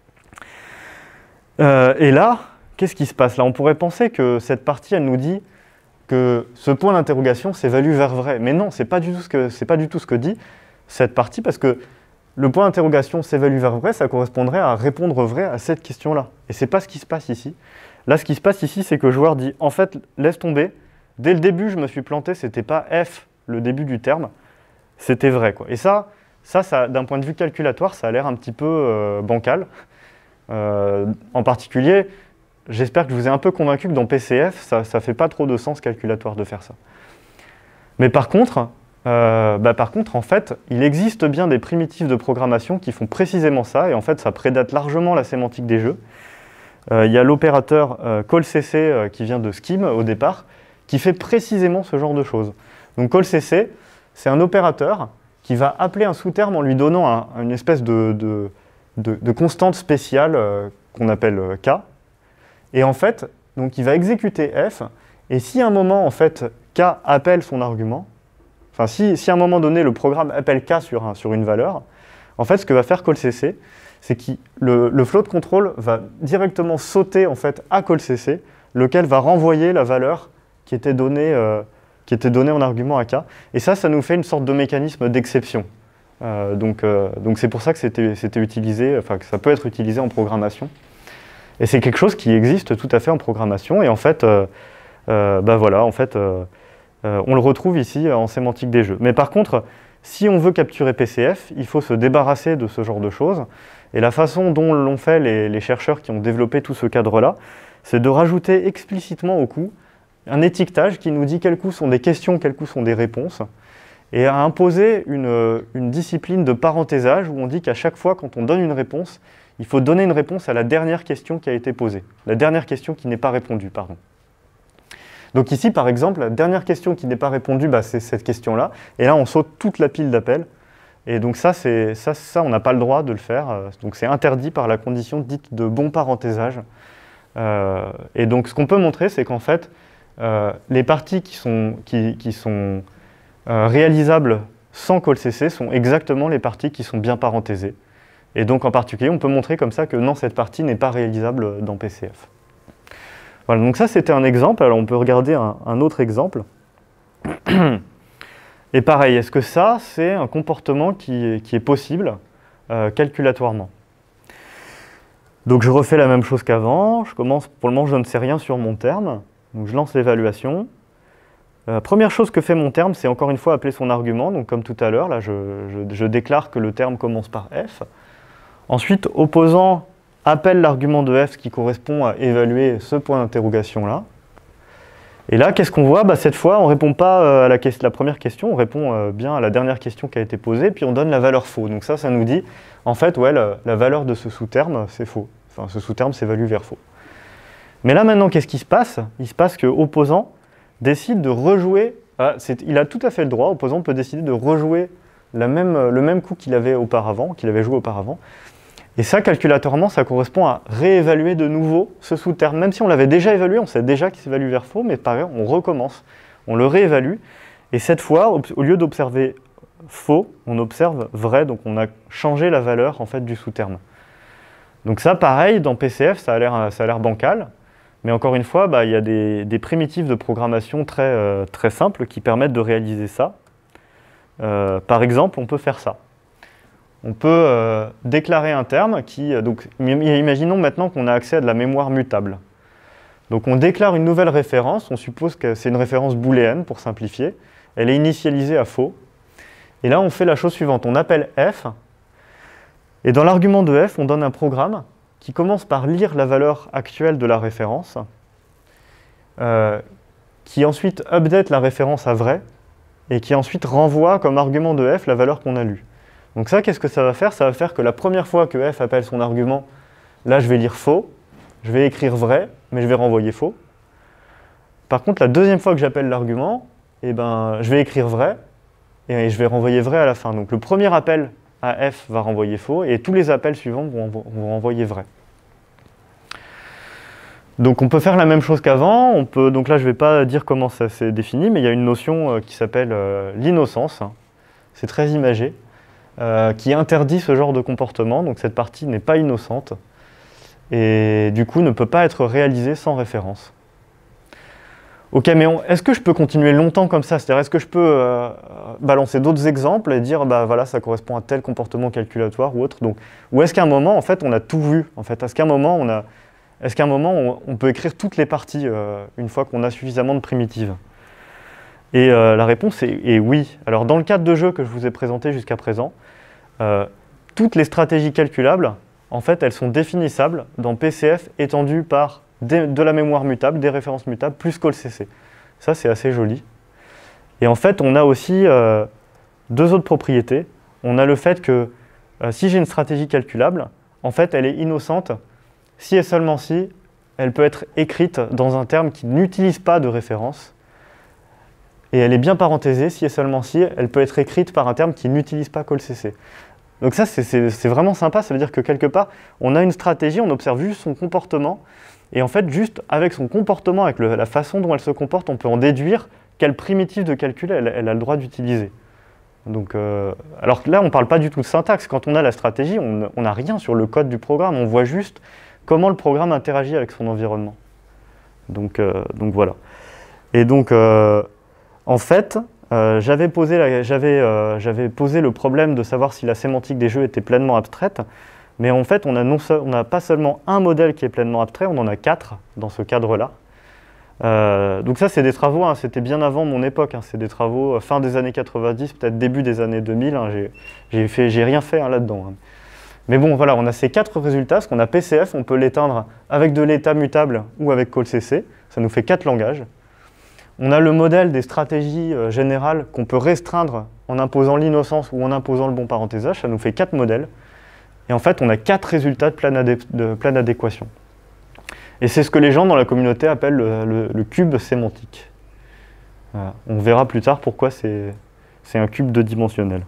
Et là, qu'est-ce qui se passe là? On pourrait penser que cette partie, elle nous dit que ce point d'interrogation s'évalue vers vrai. Mais non, ce n'est pas du tout ce que dit cette partie, parce que le point d'interrogation s'évalue vers vrai, ça correspondrait à répondre vrai à cette question-là. Et ce n'est pas ce qui se passe ici. Là, ce qui se passe ici, c'est que le joueur dit, en fait, laisse tomber. Dès le début, je me suis planté, ce n'était pas f, le début du terme, c'était vrai, quoi. Et ça d'un point de vue calculatoire, ça a l'air un petit peu bancal. En particulier, j'espère que je vous ai un peu convaincu que dans PCF, ça ne fait pas trop de sens calculatoire de faire ça. Mais par contre, en fait, il existe bien des primitives de programmation qui font précisément ça, et en fait, ça prédate largement la sémantique des jeux. Il y a l'opérateur callCC qui vient de Scheme au départ, qui fait précisément ce genre de choses. Donc callCC, c'est un opérateur qui va appeler un sous-terme en lui donnant une espèce de constante spéciale qu'on appelle K. Et en fait, donc il va exécuter f, et si à un moment, en fait, K appelle son argument, enfin si à un moment donné, le programme appelle K sur une valeur, en fait, ce que va faire callCC, c'est que le float control va directement sauter en fait à callcc, lequel va renvoyer la valeur qui était donnée en argument AK. Et ça nous fait une sorte de mécanisme d'exception. Donc c'est pour ça que c'était utilisé, enfin que ça peut être utilisé en programmation. Et c'est quelque chose qui existe tout à fait en programmation. Et en fait, voilà, en fait, on le retrouve ici en sémantique des jeux. Mais par contre, si on veut capturer PCF, il faut se débarrasser de ce genre de choses. Et la façon dont l'ont fait les chercheurs qui ont développé tout ce cadre-là, c'est de rajouter explicitement au coup un étiquetage qui nous dit quels coups sont des questions, quels coups sont des réponses, et à imposer une discipline de parenthésage où on dit qu'à chaque fois, quand on donne une réponse, il faut donner une réponse à la dernière question qui a été posée, la dernière question qui n'est pas répondue, pardon. Donc ici, par exemple, la dernière question qui n'est pas répondue, c'est cette question-là, et là, on saute toute la pile d'appels, et donc ça, on n'a pas le droit de le faire, donc c'est interdit par la condition dite de bon parenthésage. Et donc, ce qu'on peut montrer, c'est qu'en fait, les parties qui sont réalisables sans callcc sont exactement les parties qui sont bien parenthésées. Et donc, en particulier, on peut montrer comme ça que non, cette partie n'est pas réalisable dans PCF. Voilà, donc ça, c'était un exemple. Alors, on peut regarder un autre exemple. Et pareil, est-ce que ça, c'est un comportement qui est possible calculatoirement? Donc, je refais la même chose qu'avant. Je commence, pour le moment, je ne sais rien sur mon terme. Donc, je lance l'évaluation. Première chose que fait mon terme, c'est encore une fois appeler son argument. Donc, comme tout à l'heure, là, je déclare que le terme commence par f. Ensuite, opposant appelle l'argument de f qui correspond à évaluer ce point d'interrogation-là. Et là, qu'est-ce qu'on voit? Cette fois, on ne répond pas à la première question, on répond bien à la dernière question qui a été posée, puis on donne la valeur faux. Donc ça nous dit, en fait, ouais, la valeur de ce sous-terme, c'est faux. Enfin, ce sous-terme s'évalue vers faux. Mais là, maintenant, qu'est-ce qui se passe? Il se passe que opposant décide de rejouer, il a tout à fait le droit, opposant peut décider de rejouer le même coup qu'il avait joué auparavant. Et ça, calculatoirement, ça correspond à réévaluer de nouveau ce sous-terme. Même si on l'avait déjà évalué, on sait déjà qu'il s'évalue vers faux, mais pareil, on recommence, on le réévalue. Et cette fois, au lieu d'observer faux, on observe vrai, donc on a changé la valeur en fait, du sous-terme. Donc ça, pareil, dans PCF, ça a l'air bancal. Mais encore une fois, il y a des primitives de programmation très simples qui permettent de réaliser ça. Par exemple, on peut faire ça. On peut déclarer un terme qui... Donc, imaginons maintenant qu'on a accès à de la mémoire mutable. Donc on déclare une nouvelle référence, on suppose que c'est une référence booléenne pour simplifier. Elle est initialisée à faux. Et là, on fait la chose suivante. On appelle f. Et dans l'argument de f, on donne un programme qui commence par lire la valeur actuelle de la référence, qui ensuite update la référence à vrai, et qui ensuite renvoie comme argument de f la valeur qu'on a lue. Donc ça, qu'est-ce que ça va faire? Ça va faire que la première fois que f appelle son argument, là je vais lire faux, je vais écrire vrai, mais je vais renvoyer faux. Par contre, la deuxième fois que j'appelle l'argument, je vais écrire vrai, et je vais renvoyer vrai à la fin. Donc le premier appel à f va renvoyer faux, et tous les appels suivants vont renvoyer vrai. Donc on peut faire la même chose qu'avant, donc là je ne vais pas dire comment ça s'est défini, mais il y a une notion qui s'appelle l'innocence, c'est très imagé, qui interdit ce genre de comportement, donc cette partie n'est pas innocente, et du coup ne peut pas être réalisée sans référence. Ok, mais est-ce que je peux continuer longtemps comme ça? C'est-à-dire, est-ce que je peux balancer d'autres exemples et dire, voilà, ça correspond à tel comportement calculatoire ou autre, donc, ou est-ce qu'à un moment, en fait, on a tout vu, en fait, est-ce qu'à un moment, on peut écrire toutes les parties une fois qu'on a suffisamment de primitives? Et la réponse est oui. Alors, dans le cadre de jeu que je vous ai présenté jusqu'à présent, toutes les stratégies calculables, en fait, elles sont définissables dans PCF étendu par de la mémoire mutable, des références mutables, plus callcc. Ça, c'est assez joli. Et en fait, on a aussi deux autres propriétés. On a le fait que si j'ai une stratégie calculable, en fait, elle est innocente si et seulement si elle peut être écrite dans un terme qui n'utilise pas de référence. Et elle est bien parenthésée si et seulement si elle peut être écrite par un terme qui n'utilise pas callcc. Donc ça, c'est vraiment sympa. Ça veut dire que quelque part, on a une stratégie, on observe juste son comportement. Et en fait, juste avec son comportement, avec la façon dont elle se comporte, on peut en déduire quelle primitive de calcul elle a le droit d'utiliser. Donc, alors que là, on ne parle pas du tout de syntaxe. Quand on a la stratégie, on n'a rien sur le code du programme. On voit juste comment le programme interagit avec son environnement. Donc voilà. Et donc, en fait, j'avais posé le problème de savoir si la sémantique des jeux était pleinement abstraite. Mais en fait, on n'a pas seulement un modèle qui est pleinement abstrait, on en a 4 dans ce cadre-là. Donc ça, c'est des travaux, hein, c'était bien avant mon époque, hein, c'est des travaux fin des années 90, peut-être début des années 2000, hein, j'ai rien fait hein, là-dedans. Hein. Mais bon, voilà, on a ces 4 résultats, parce qu'on a PCF, on peut l'éteindre avec de l'état mutable ou avec callcc, ça nous fait 4 langages. On a le modèle des stratégies générales qu'on peut restreindre en imposant l'innocence ou en imposant le bon parenthésage, ça nous fait 4 modèles. Et en fait, on a 4 résultats de pleine adéquation. Et c'est ce que les gens dans la communauté appellent le cube sémantique. Voilà. On verra plus tard pourquoi c'est un cube 2-dimensionnel.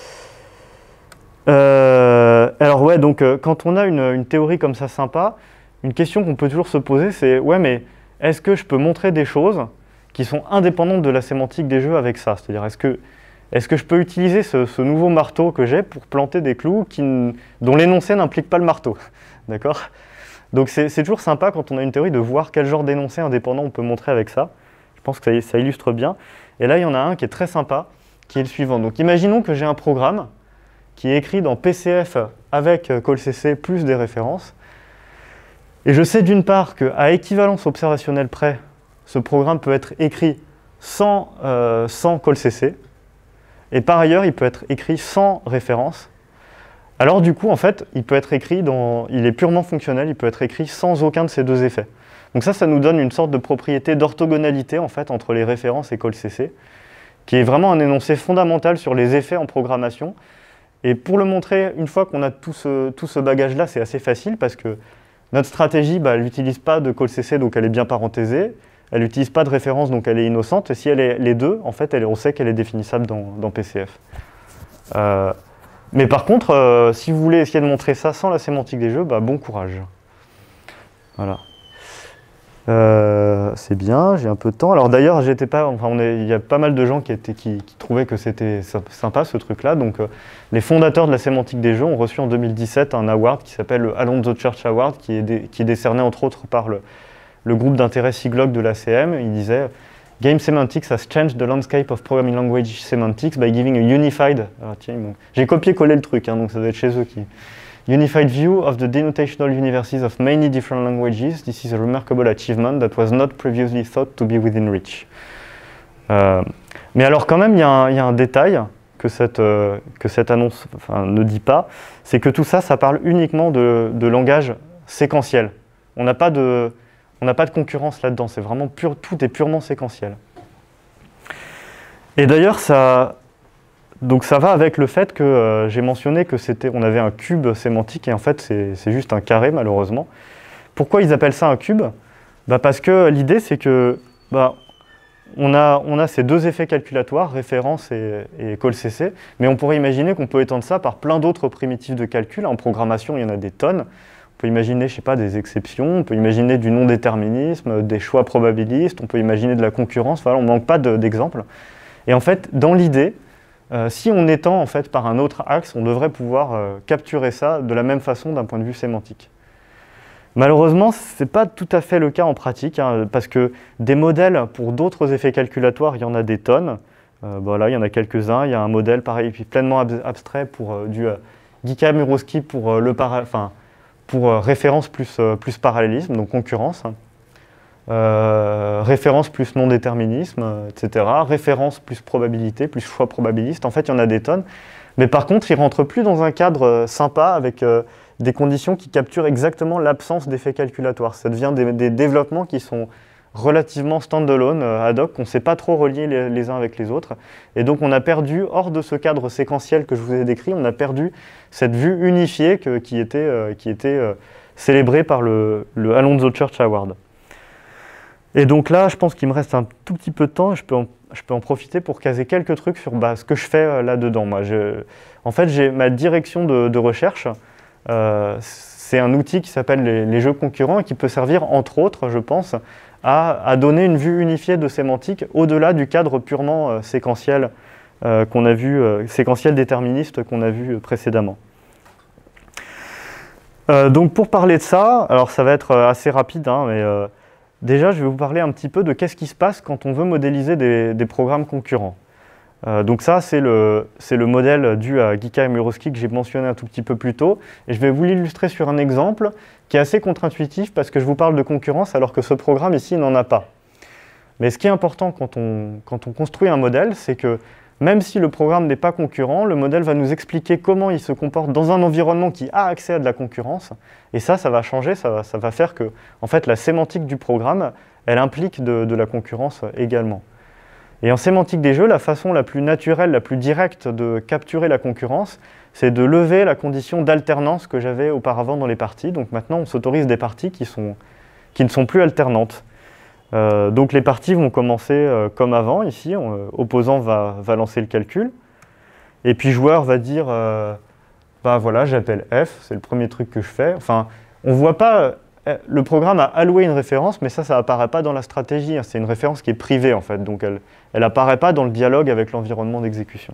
Alors ouais, donc quand on a une théorie comme ça sympa, une question qu'on peut toujours se poser, c'est ouais, mais est-ce que je peux montrer des choses qui sont indépendantes de la sémantique des jeux avec ça? C'est-à-dire, est-ce que je peux utiliser ce nouveau marteau que j'ai pour planter des clous dont l'énoncé n'implique pas le marteau? D'accord? Donc c'est toujours sympa quand on a une théorie de voir quel genre d'énoncé indépendant on peut montrer avec ça. Je pense que ça illustre bien. Et là, il y en a un qui est très sympa, qui est le suivant. Donc imaginons que j'ai un programme qui est écrit dans PCF avec callcc plus des références. Et je sais d'une part qu'à équivalence observationnelle près, ce programme peut être écrit sans callcc. Et par ailleurs, il peut être écrit sans référence. Alors du coup, en fait, il peut être écrit il est purement fonctionnel, il peut être écrit sans aucun de ces deux effets. Donc ça nous donne une sorte de propriété d'orthogonalité en fait entre les références et callcc, qui est vraiment un énoncé fondamental sur les effets en programmation. Et pour le montrer, une fois qu'on a tout ce bagage-là, c'est assez facile parce que notre stratégie, elle n'utilise pas de callcc, donc elle est bien parenthésée. Elle n'utilise pas de référence, donc elle est innocente. Et si elle est les deux, en fait, on sait qu'elle est définissable dans PCF. Mais par contre, si vous voulez essayer de montrer ça sans la sémantique des jeux, bon courage. Voilà. C'est bien, j'ai un peu de temps. Alors d'ailleurs, il y a pas mal de gens qui trouvaient que c'était sympa ce truc-là. Donc les fondateurs de la sémantique des jeux ont reçu en 2017 un award qui s'appelle le Alonzo Church Award, qui est décerné entre autres par le groupe d'intérêt SIGLOG de l'ACM. Il disait « Game semantics has changed the landscape of programming language semantics by giving a unified… » J'ai copié-collé le truc, hein, donc ça doit être chez eux qui… Unified view of the denotational universes of many different languages. This is a remarkable achievement that was not previously thought to be within reach. Mais alors quand même, il y a un détail que cette annonce ne dit pas, c'est que tout ça, ça parle uniquement de langage séquentiel. On n'a pas de concurrence là-dedans, c'est vraiment tout est purement séquentiel. Et d'ailleurs, donc ça va avec le fait que j'ai mentionné on avait un cube sémantique et en fait c'est juste un carré malheureusement. Pourquoi ils appellent ça un cube? Parce que l'idée c'est que on a ces deux effets calculatoires, référence et callcc, mais on pourrait imaginer qu'on peut étendre ça par plein d'autres primitifs de calcul. En programmation, il y en a des tonnes. On peut imaginer, je sais pas, des exceptions, on peut imaginer du non-déterminisme, des choix probabilistes, on peut imaginer de la concurrence, voilà, on ne manque pas d'exemples. Et en fait, dans l'idée, si on étend en fait, par un autre axe, on devrait pouvoir capturer ça de la même façon d'un point de vue sémantique. Malheureusement, ce n'est pas tout à fait le cas en pratique, hein, parce que des modèles pour d'autres effets calculatoires, il y en a des tonnes. Là, il y en a quelques-uns. Il y a un modèle pareil, puis pleinement abstrait pour du Gika-Muroski pour, pour référence plus parallélisme, donc concurrence. Référence plus non-déterminisme, etc. Référence plus probabilité, plus choix probabiliste. En fait, il y en a des tonnes. Mais par contre, ils ne rentrent plus dans un cadre sympa avec des conditions qui capturent exactement l'absence d'effets calculatoires. Ça devient des développements qui sont relativement stand-alone, ad hoc, qu'on ne sait pas trop relier les uns avec les autres. Et donc, on a perdu, hors de ce cadre séquentiel que je vous ai décrit, on a perdu cette vue unifiée qui était célébrée par le Alonzo Church Award. Et donc là, je pense qu'il me reste un tout petit peu de temps, je peux en profiter pour caser quelques trucs sur ce que je fais là-dedans. En fait, j'ai ma direction de recherche, c'est un outil qui s'appelle les jeux concurrents et qui peut servir, entre autres, je pense, à donner une vue unifiée de sémantique au-delà du cadre purement séquentiel qu'on a vu, séquentiel déterministe qu'on a vu précédemment. Donc pour parler de ça, alors ça va être assez rapide, hein, mais déjà je vais vous parler un petit peu de qu'est-ce qui se passe quand on veut modéliser des programmes concurrents. Donc ça c'est le modèle dû à Gica et Murawski que j'ai mentionné un tout petit peu plus tôt, et je vais vous l'illustrer sur un exemple qui est assez contre-intuitif parce que je vous parle de concurrence alors que ce programme ici n'en a pas. Mais ce qui est important quand on construit un modèle, c'est que même si le programme n'est pas concurrent, le modèle va nous expliquer comment il se comporte dans un environnement qui a accès à de la concurrence. Et ça va changer, ça va faire que en fait, la sémantique du programme, elle implique de la concurrence également. Et en sémantique des jeux, la façon la plus naturelle, la plus directe de capturer la concurrence, c'est de lever la condition d'alternance que j'avais auparavant dans les parties. Donc maintenant, on s'autorise des parties qui ne sont plus alternantes. Donc les parties vont commencer comme avant, ici, opposant va lancer le calcul, et puis joueur va dire, bah voilà, j'appelle F, c'est le premier truc que je fais. Enfin, on voit pas, le programme a alloué une référence, mais ça apparaît pas dans la stratégie, hein. C'est une référence qui est privée en fait, donc elle apparaît pas dans le dialogue avec l'environnement d'exécution.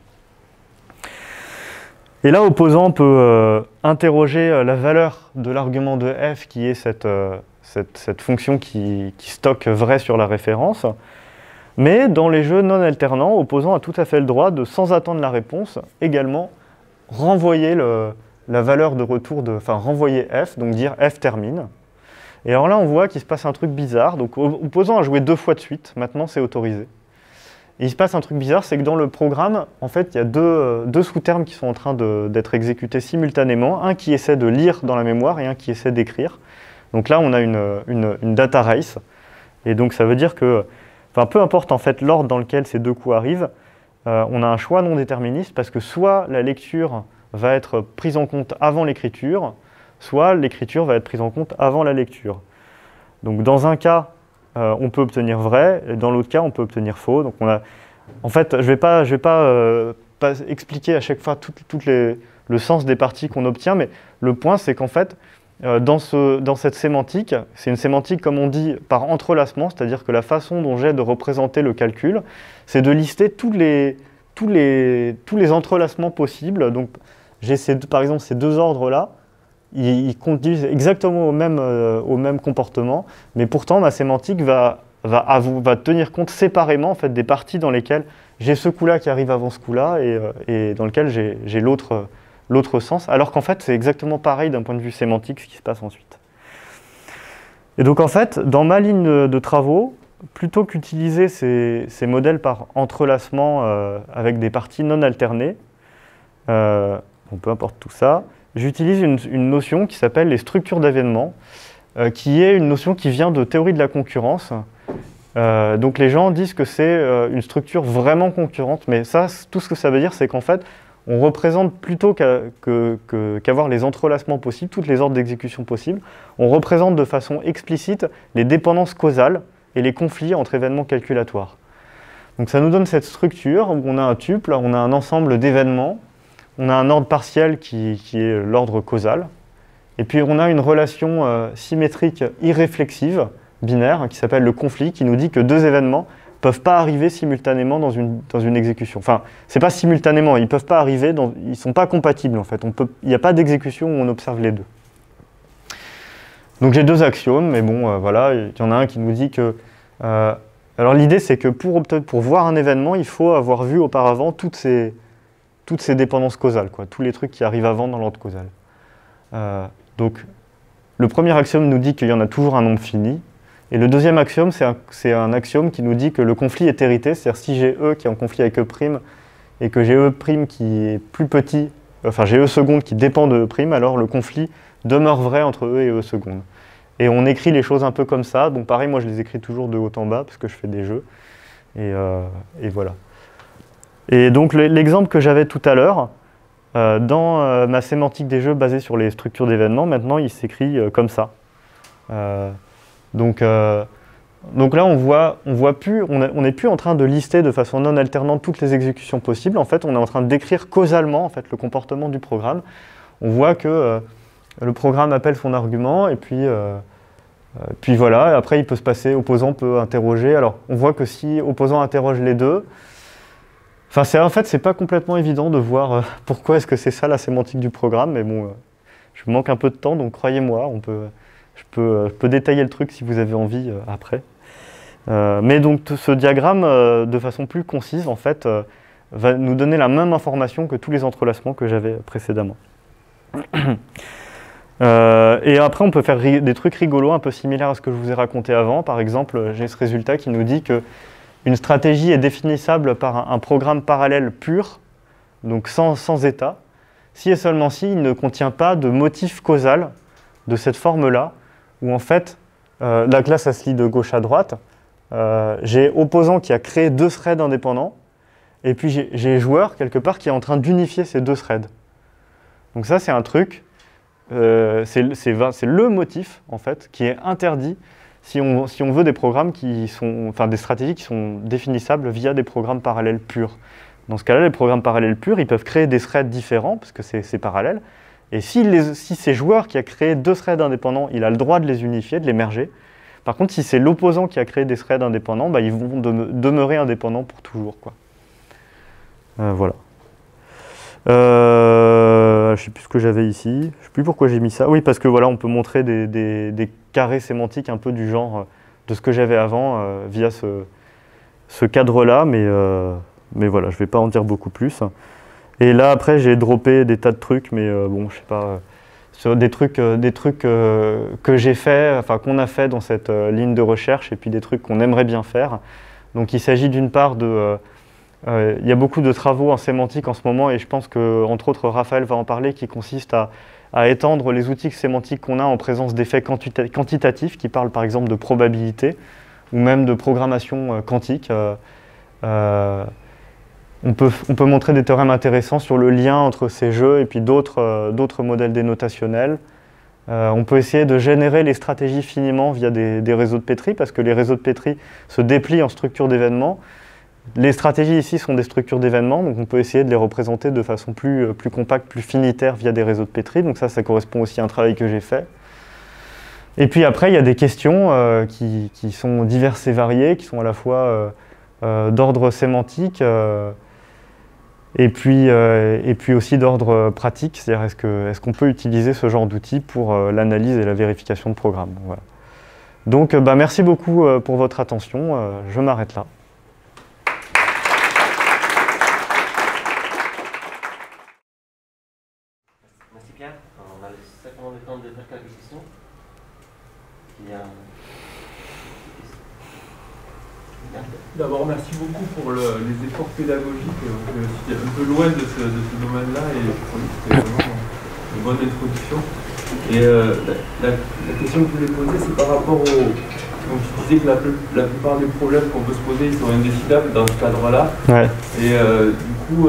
Et là, opposant peut interroger la valeur de l'argument de F, qui est cette fonction qui stocke vrai sur la référence. Mais dans les jeux non alternants, opposant a tout à fait le droit de, sans attendre la réponse, également renvoyer la valeur de retour, renvoyer F, donc dire F termine. Et alors là, on voit qu'il se passe un truc bizarre. Donc opposant a joué 2 fois de suite, maintenant c'est autorisé. Et il se passe un truc bizarre, c'est que dans le programme, en fait, il y a deux sous-termes qui sont en train d'être exécutés simultanément, un qui essaie de lire dans la mémoire et un qui essaie d'écrire. Donc là, on a une data race, et donc ça veut dire que, peu importe en fait l'ordre dans lequel ces deux coups arrivent, on a un choix non déterministe parce que soit la lecture va être prise en compte avant l'écriture, soit l'écriture va être prise en compte avant la lecture. Donc dans un cas, on peut obtenir vrai, et dans l'autre cas, on peut obtenir faux. Donc en fait, je vais pas expliquer à chaque fois le sens des parties qu'on obtient, mais le point, c'est qu'en fait, dans cette sémantique, c'est une sémantique, comme on dit, par entrelacement, c'est-à-dire que la façon dont j'ai de représenter le calcul, c'est de lister tous les entrelacements possibles. Donc, j'ai par exemple ces deux ordres-là, ils conduisent exactement au même comportement, mais pourtant ma sémantique va tenir compte séparément en fait, des parties dans lesquelles j'ai ce coup-là qui arrive avant ce coup-là et dans lequel j'ai l'autre sens, alors qu'en fait c'est exactement pareil d'un point de vue sémantique ce qui se passe ensuite. Et donc en fait, dans ma ligne de travaux, plutôt qu'utiliser ces modèles par entrelacement avec des parties non alternées, peu importe tout ça, j'utilise une notion qui s'appelle les structures d'événements, qui est une notion qui vient de théorie de la concurrence. Donc les gens disent que c'est une structure vraiment concurrente, mais ça, tout ce que ça veut dire, c'est qu'en fait, on représente plutôt qu'avoir les entrelacements possibles, toutes les ordres d'exécution possibles, on représente de façon explicite les dépendances causales et les conflits entre événements calculatoires. Donc ça nous donne cette structure où on a un tuple, on a un ensemble d'événements, on a un ordre partiel qui est l'ordre causal, et puis on a une relation symétrique irréflexive, binaire, qui s'appelle le conflit, qui nous dit que deux événements ne peuvent pas arriver simultanément dans une exécution. Enfin, c'est pas simultanément, ils ne peuvent pas arriver, ils ne sont pas compatibles en fait. Il n'y a pas d'exécution où on observe les deux. Donc j'ai deux axiomes, mais bon, voilà, il y en a un qui nous dit que... alors l'idée c'est que pour voir un événement, il faut avoir vu auparavant toutes ces dépendances causales, quoi, tous les trucs qui arrivent avant dans l'ordre causal. Donc le premier axiome nous dit qu'il y en a toujours un nombre fini, et le deuxième axiome, c'est un axiome qui nous dit que le conflit est hérité, c'est-à-dire si j'ai E qui est en conflit avec E', et que j'ai E' qui est plus petit, enfin j'ai E seconde qui dépend de E', alors le conflit demeure vrai entre E et E seconde. Et on écrit les choses un peu comme ça, donc pareil, moi je les écris toujours de haut en bas, parce que je fais des jeux, et voilà. Et donc l'exemple que j'avais tout à l'heure, dans ma sémantique des jeux basée sur les structures d'événements, maintenant il s'écrit comme ça. Donc là on n'est plus en train de lister de façon non alternante toutes les exécutions possibles, en fait on est en train de décrire causalement en fait, le comportement du programme. On voit que le programme appelle son argument, et puis voilà, et après il peut se passer, opposant peut interroger. Alors on voit que si opposant interroge les deux, Enfin, en fait, c'est pas complètement évident de voir pourquoi est-ce que c'est ça la sémantique du programme, mais bon, je manque un peu de temps, donc croyez-moi, je peux détailler le truc si vous avez envie après. Mais donc ce diagramme, de façon plus concise, en fait, va nous donner la même information que tous les entrelacements que j'avais précédemment. Et après, on peut faire des trucs rigolos, un peu similaires à ce que je vous ai raconté avant. Par exemple, j'ai ce résultat qui nous dit qu'une stratégie est définissable par un programme parallèle pur, donc sans état, si et seulement si il ne contient pas de motif causal de cette forme-là, où en fait, la classe ça se lit de gauche à droite. J'ai opposant qui a créé deux threads indépendants, et puis j'ai joueur quelque part qui est en train d'unifier ces deux threads. Donc ça, c'est un truc, c'est le motif en fait qui est interdit si on veut des programmes qui sont, enfin des stratégies qui sont définissables via des programmes parallèles purs. Dans ce cas-là, les programmes parallèles purs, ils peuvent créer des threads différents parce que c'est parallèle. Et si c'est joueur qui a créé deux threads indépendants, il a le droit de les unifier, de les merger. Par contre, si c'est l'opposant qui a créé des threads indépendants, bah, ils vont demeurer indépendants pour toujours, quoi. Voilà. Je ne sais plus ce que j'avais ici. Je ne sais plus pourquoi j'ai mis ça. Oui, parce que voilà, on peut montrer des carrés sémantiques un peu du genre de ce que j'avais avant via ce cadre-là, mais voilà, je ne vais pas en dire beaucoup plus. Et là, après, j'ai droppé des tas de trucs, mais bon, je sais pas, sur des trucs que j'ai fait, enfin qu'on a fait dans cette ligne de recherche, et puis des trucs qu'on aimerait bien faire. Donc, il s'agit d'une part de... il y a beaucoup de travaux en sémantique en ce moment, et je pense que, entre autres, Raphaël va en parler, qui consiste à étendre les outils sémantiques qu'on a en présence d'effets quantitatifs, qui parlent par exemple de probabilité, ou même de programmation quantique. On peut montrer des théorèmes intéressants sur le lien entre ces jeux et puis d'autres modèles dénotationnels. On peut essayer de générer les stratégies finiment via des réseaux de Petri, parce que les réseaux de Petri se déplient en structures d'événements. Les stratégies ici sont des structures d'événements, donc on peut essayer de les représenter de façon plus compacte, plus finitaire via des réseaux de Petri. Donc ça correspond aussi à un travail que j'ai fait. Et puis après, il y a des questions qui sont diverses et variées, qui sont à la fois d'ordre sémantique, et puis aussi d'ordre pratique, c'est-à-dire est-ce qu'on peut utiliser ce genre d'outils pour l'analyse et la vérification de programmes. Voilà. Donc merci beaucoup pour votre attention, je m'arrête là. Merci Pierre, on a certainement le temps de faire quelques questions. D'abord, merci beaucoup pour les efforts pédagogiques. J'étais un peu loin de ce domaine-là et je trouvais que c'était vraiment une bonne introduction. Et la question que je voulais poser, c'est par rapport au... Donc, tu disais que la plupart des problèmes qu'on peut se poser, ils sont indécidables dans ce cadre-là. Ouais. Et du coup,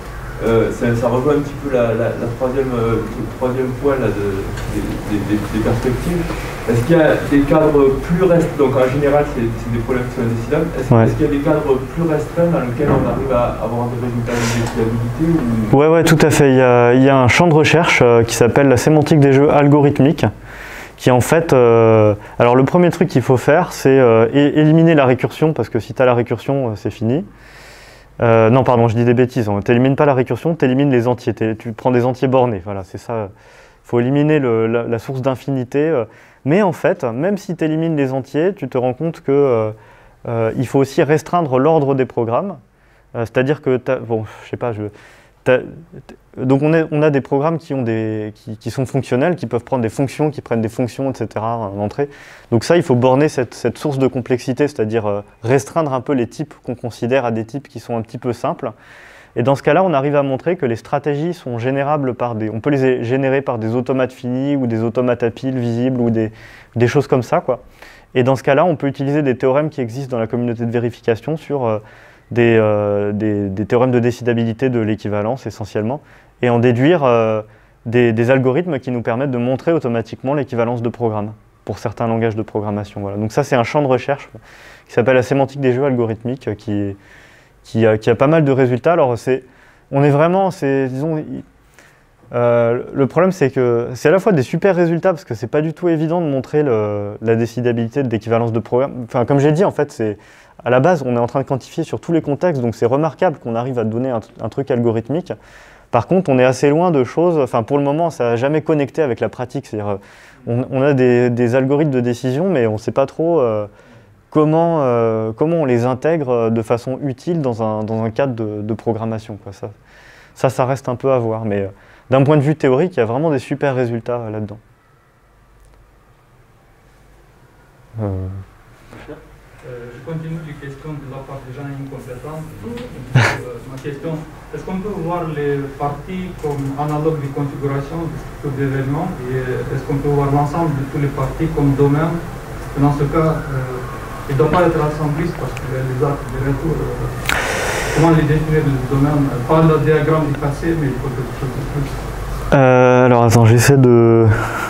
ça rejoint un petit peu le troisième point là, des perspectives. Est-ce qu'il y a des cadres plus restreints, donc en général c'est des problèmes qui sont indécidables, est-ce qu'il y a des cadres plus restreints dans lesquels on arrive à avoir des résultats d'indécidabilité ou... Ouais, tout à fait. Il y a un champ de recherche qui s'appelle la sémantique des jeux algorithmiques, qui en fait... alors le premier truc qu'il faut faire, c'est éliminer la récursion, parce que si tu as la récursion, c'est fini. Non, pardon, je dis des bêtises. Tu n'élimines pas la récursion, tu élimines les entiers. Tu prends des entiers bornés. Voilà, c'est ça. Il faut éliminer la source d'infinité. Mais en fait, même si tu élimines les entiers, tu te rends compte qu'il faut aussi restreindre l'ordre des programmes. C'est-à-dire que, bon, je sais pas, donc on a des programmes qui sont fonctionnels, qui peuvent prendre des fonctions, qui prennent des fonctions, etc. en entrée. Donc ça, il faut borner cette source de complexité, c'est-à-dire restreindre un peu les types qu'on considère à des types qui sont un petit peu simples. Et dans ce cas-là, on arrive à montrer que les stratégies sont générables on peut les générer par des automates finis ou des automates à piles visibles ou des choses comme ça, quoi. Et dans ce cas-là, on peut utiliser des théorèmes qui existent dans la communauté de vérification sur des théorèmes de décidabilité de l'équivalence essentiellement, et en déduire des algorithmes qui nous permettent de montrer automatiquement l'équivalence de programmes pour certains langages de programmation. Voilà. Donc ça, c'est un champ de recherche qui s'appelle la sémantique des jeux algorithmiques, qui a pas mal de résultats. Alors disons, le problème c'est que c'est à la fois des super résultats parce que c'est pas du tout évident de montrer la décidabilité de l'équivalence de programme. Enfin, comme j'ai dit, en fait, à la base, on est en train de quantifier sur tous les contextes, donc c'est remarquable qu'on arrive à donner un truc algorithmique. Par contre, on est assez loin de choses, enfin pour le moment, ça n'a jamais connecté avec la pratique. C'est-à-dire, on a des algorithmes de décision, mais on ne sait pas trop comment on les intègre de façon utile dans un cadre de programmation, quoi. Ça reste un peu à voir, mais d'un point de vue théorique, il y a vraiment des super résultats là-dedans. Je continue les questions de la part des gens incompétents. Ma question, est-ce qu'on peut voir les parties comme analogues de configuration de structure d'événements et est-ce qu'on peut voir l'ensemble de tous les parties comme domaine? Dans ce cas, il ne doit pas être assembliste parce que les actes de retour, comment les définir le domaine? Pas le diagramme du passé, mais il faut quelque chose de plus. Alors attends, j'essaie de...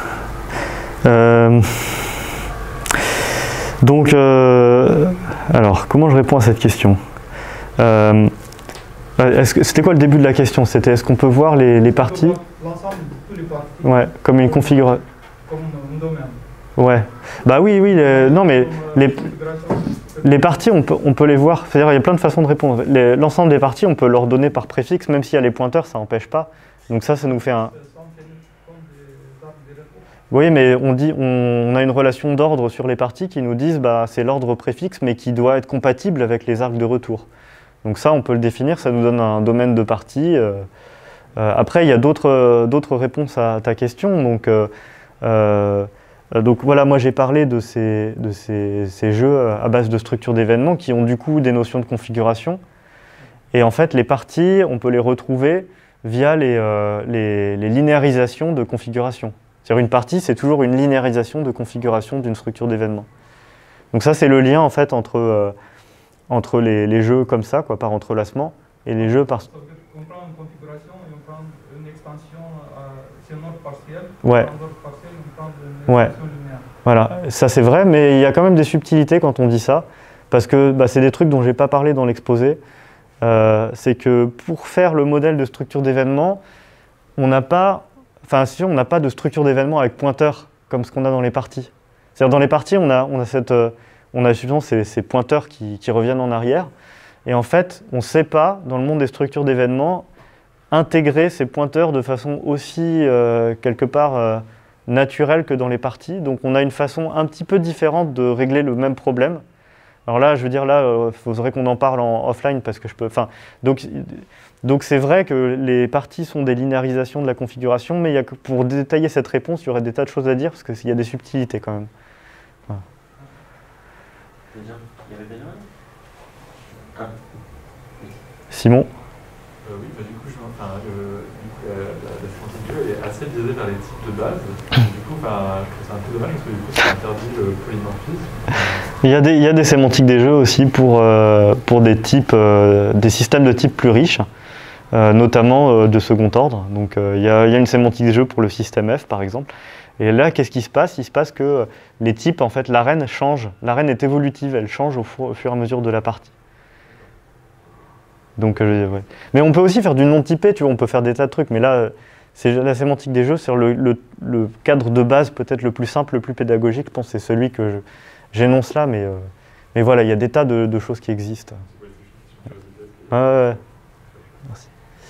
Donc, alors, comment je réponds à cette question? C'était quoi le début de la question? C'était est-ce qu'on peut voir les parties? L'ensemble de tous les parties. Ouais, comme une configuration. Comme un domaine. Ouais. Bah oui, non mais les parties, on peut les voir. C'est-à-dire, il y a plein de façons de répondre. L'ensemble des parties, on peut leur donner par préfixe, même s'il y a les pointeurs, ça n'empêche pas. Donc ça nous fait un... Oui, mais on a une relation d'ordre sur les parties qui nous disent bah, c'est l'ordre préfixe, mais qui doit être compatible avec les arcs de retour. Donc ça, on peut le définir, ça nous donne un domaine de partie. Après, il y a d'autres réponses à ta question. Donc voilà, moi j'ai parlé de ces jeux à base de structures d'événements qui ont du coup des notions de configuration. Et en fait, les parties, on peut les retrouver via les linéarisations de configuration. C'est-à-dire une partie, c'est toujours une linéarisation de configuration d'une structure d'événements. Donc ça, c'est le lien en fait entre les jeux comme ça, quoi, par entrelacement, et les jeux par... On prend une configuration et on prend une expansion sur un ordre partiel. Ouais. Sur un ordre partiel, on prend une expansion linéaire. Voilà, ça c'est vrai, mais il y a quand même des subtilités quand on dit ça, parce que bah, c'est des trucs dont je n'ai pas parlé dans l'exposé. C'est que pour faire le modèle de structure d'événements, on n'a pas de structure d'événements avec pointeur comme ce qu'on a dans les parties. C'est-à-dire dans les parties, on a souvent ces pointeurs qui reviennent en arrière. Et en fait, on ne sait pas, dans le monde des structures d'événements, intégrer ces pointeurs de façon aussi, quelque part, naturelle que dans les parties. Donc on a une façon un petit peu différente de régler le même problème. Alors là, je veux dire, il faudrait qu'on en parle en offline parce que je peux... Donc c'est vrai que les parties sont des linéarisations de la configuration, mais pour détailler cette réponse, il y aurait des tas de choses à dire parce qu'il y a des subtilités quand même. Voilà. Il y avait Benjamin ? Simon ? Oui, bah, du coup, la sémantique de jeu est assez biaisée vers les types de base. Du coup, je trouve ça un peu dommage parce que du coup, ça interdit le polymorphisme. Il y a des sémantiques des jeux aussi pour des systèmes de type plus riches, notamment de second ordre. Donc il y a une sémantique des jeux pour le système F par exemple. Et là, qu'est-ce qui se passe? Il se passe que les types, en fait, l'arène change. L'arène est évolutive, elle change au fur et à mesure de la partie. Donc, ouais. Mais on peut aussi faire du non typé, tu vois, on peut faire des tas de trucs. Mais là, c'est la sémantique des jeux, c'est le cadre de base peut-être le plus simple, le plus pédagogique. Je pense que c'est celui que j'énonce là, mais voilà, il y a des tas de choses qui existent. Ouais. Merci.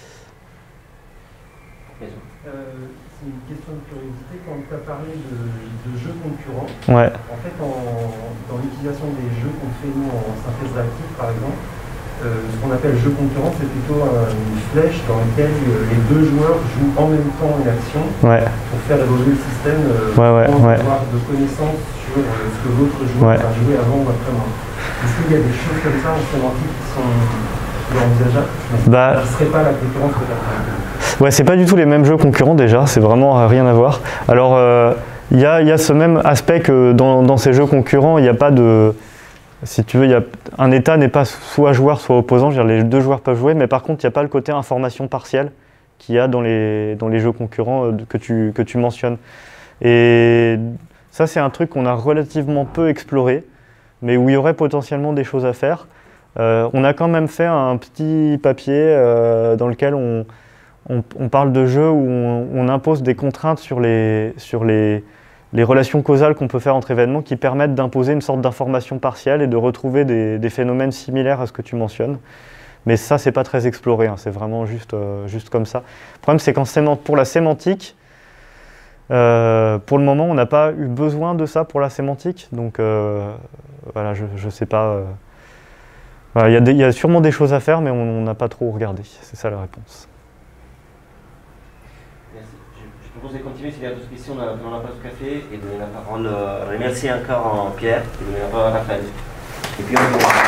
C'est une question de curiosité. Quand tu as parlé de jeux concurrents, Ouais. en fait, dans l'utilisation des jeux qu'on fait nous en synthèse réactive, par exemple, ce qu'on appelle jeu concurrent, c'est plutôt une flèche dans laquelle les deux joueurs jouent en même temps une action pour faire évoluer le système sans avoir de connaissances sur ce que l'autre joueur a joué avant ou après moi. Est-ce qu'il y a des choses comme ça en sémantique qui sont envisageables? Ce ne serait pas la concurrence que tu as parlé. Ouais, c'est pas du tout les mêmes jeux concurrents déjà, c'est vraiment rien à voir. Alors, il y a ce même aspect que dans ces jeux concurrents, il n'y a pas de... Si tu veux, un état n'est pas soit joueur, soit opposant, je veux dire, les deux joueurs peuvent jouer, mais par contre, il n'y a pas le côté information partielle qu'il y a dans les jeux concurrents que tu mentionnes. Et ça, c'est un truc qu'on a relativement peu exploré, mais où il y aurait potentiellement des choses à faire. On a quand même fait un petit papier dans lequel on parle de jeux où on impose des contraintes sur les les relations causales qu'on peut faire entre événements qui permettent d'imposer une sorte d'information partielle et de retrouver des phénomènes similaires à ce que tu mentionnes. Mais ça, c'est pas très exploré, hein, c'est vraiment juste comme ça. Le problème, c'est qu'en pour la sémantique, pour le moment, on n'a pas eu besoin de ça pour la sémantique. Donc voilà, je sais pas. Voilà, il y a sûrement des choses à faire, mais on n'a pas trop regardé. C'est ça la réponse. Merci. Je propose de continuer s'il y a d'autres questions dans la pause café et donner la parole, remercier encore Pierre et donner la parole à Raphaël. Et puis on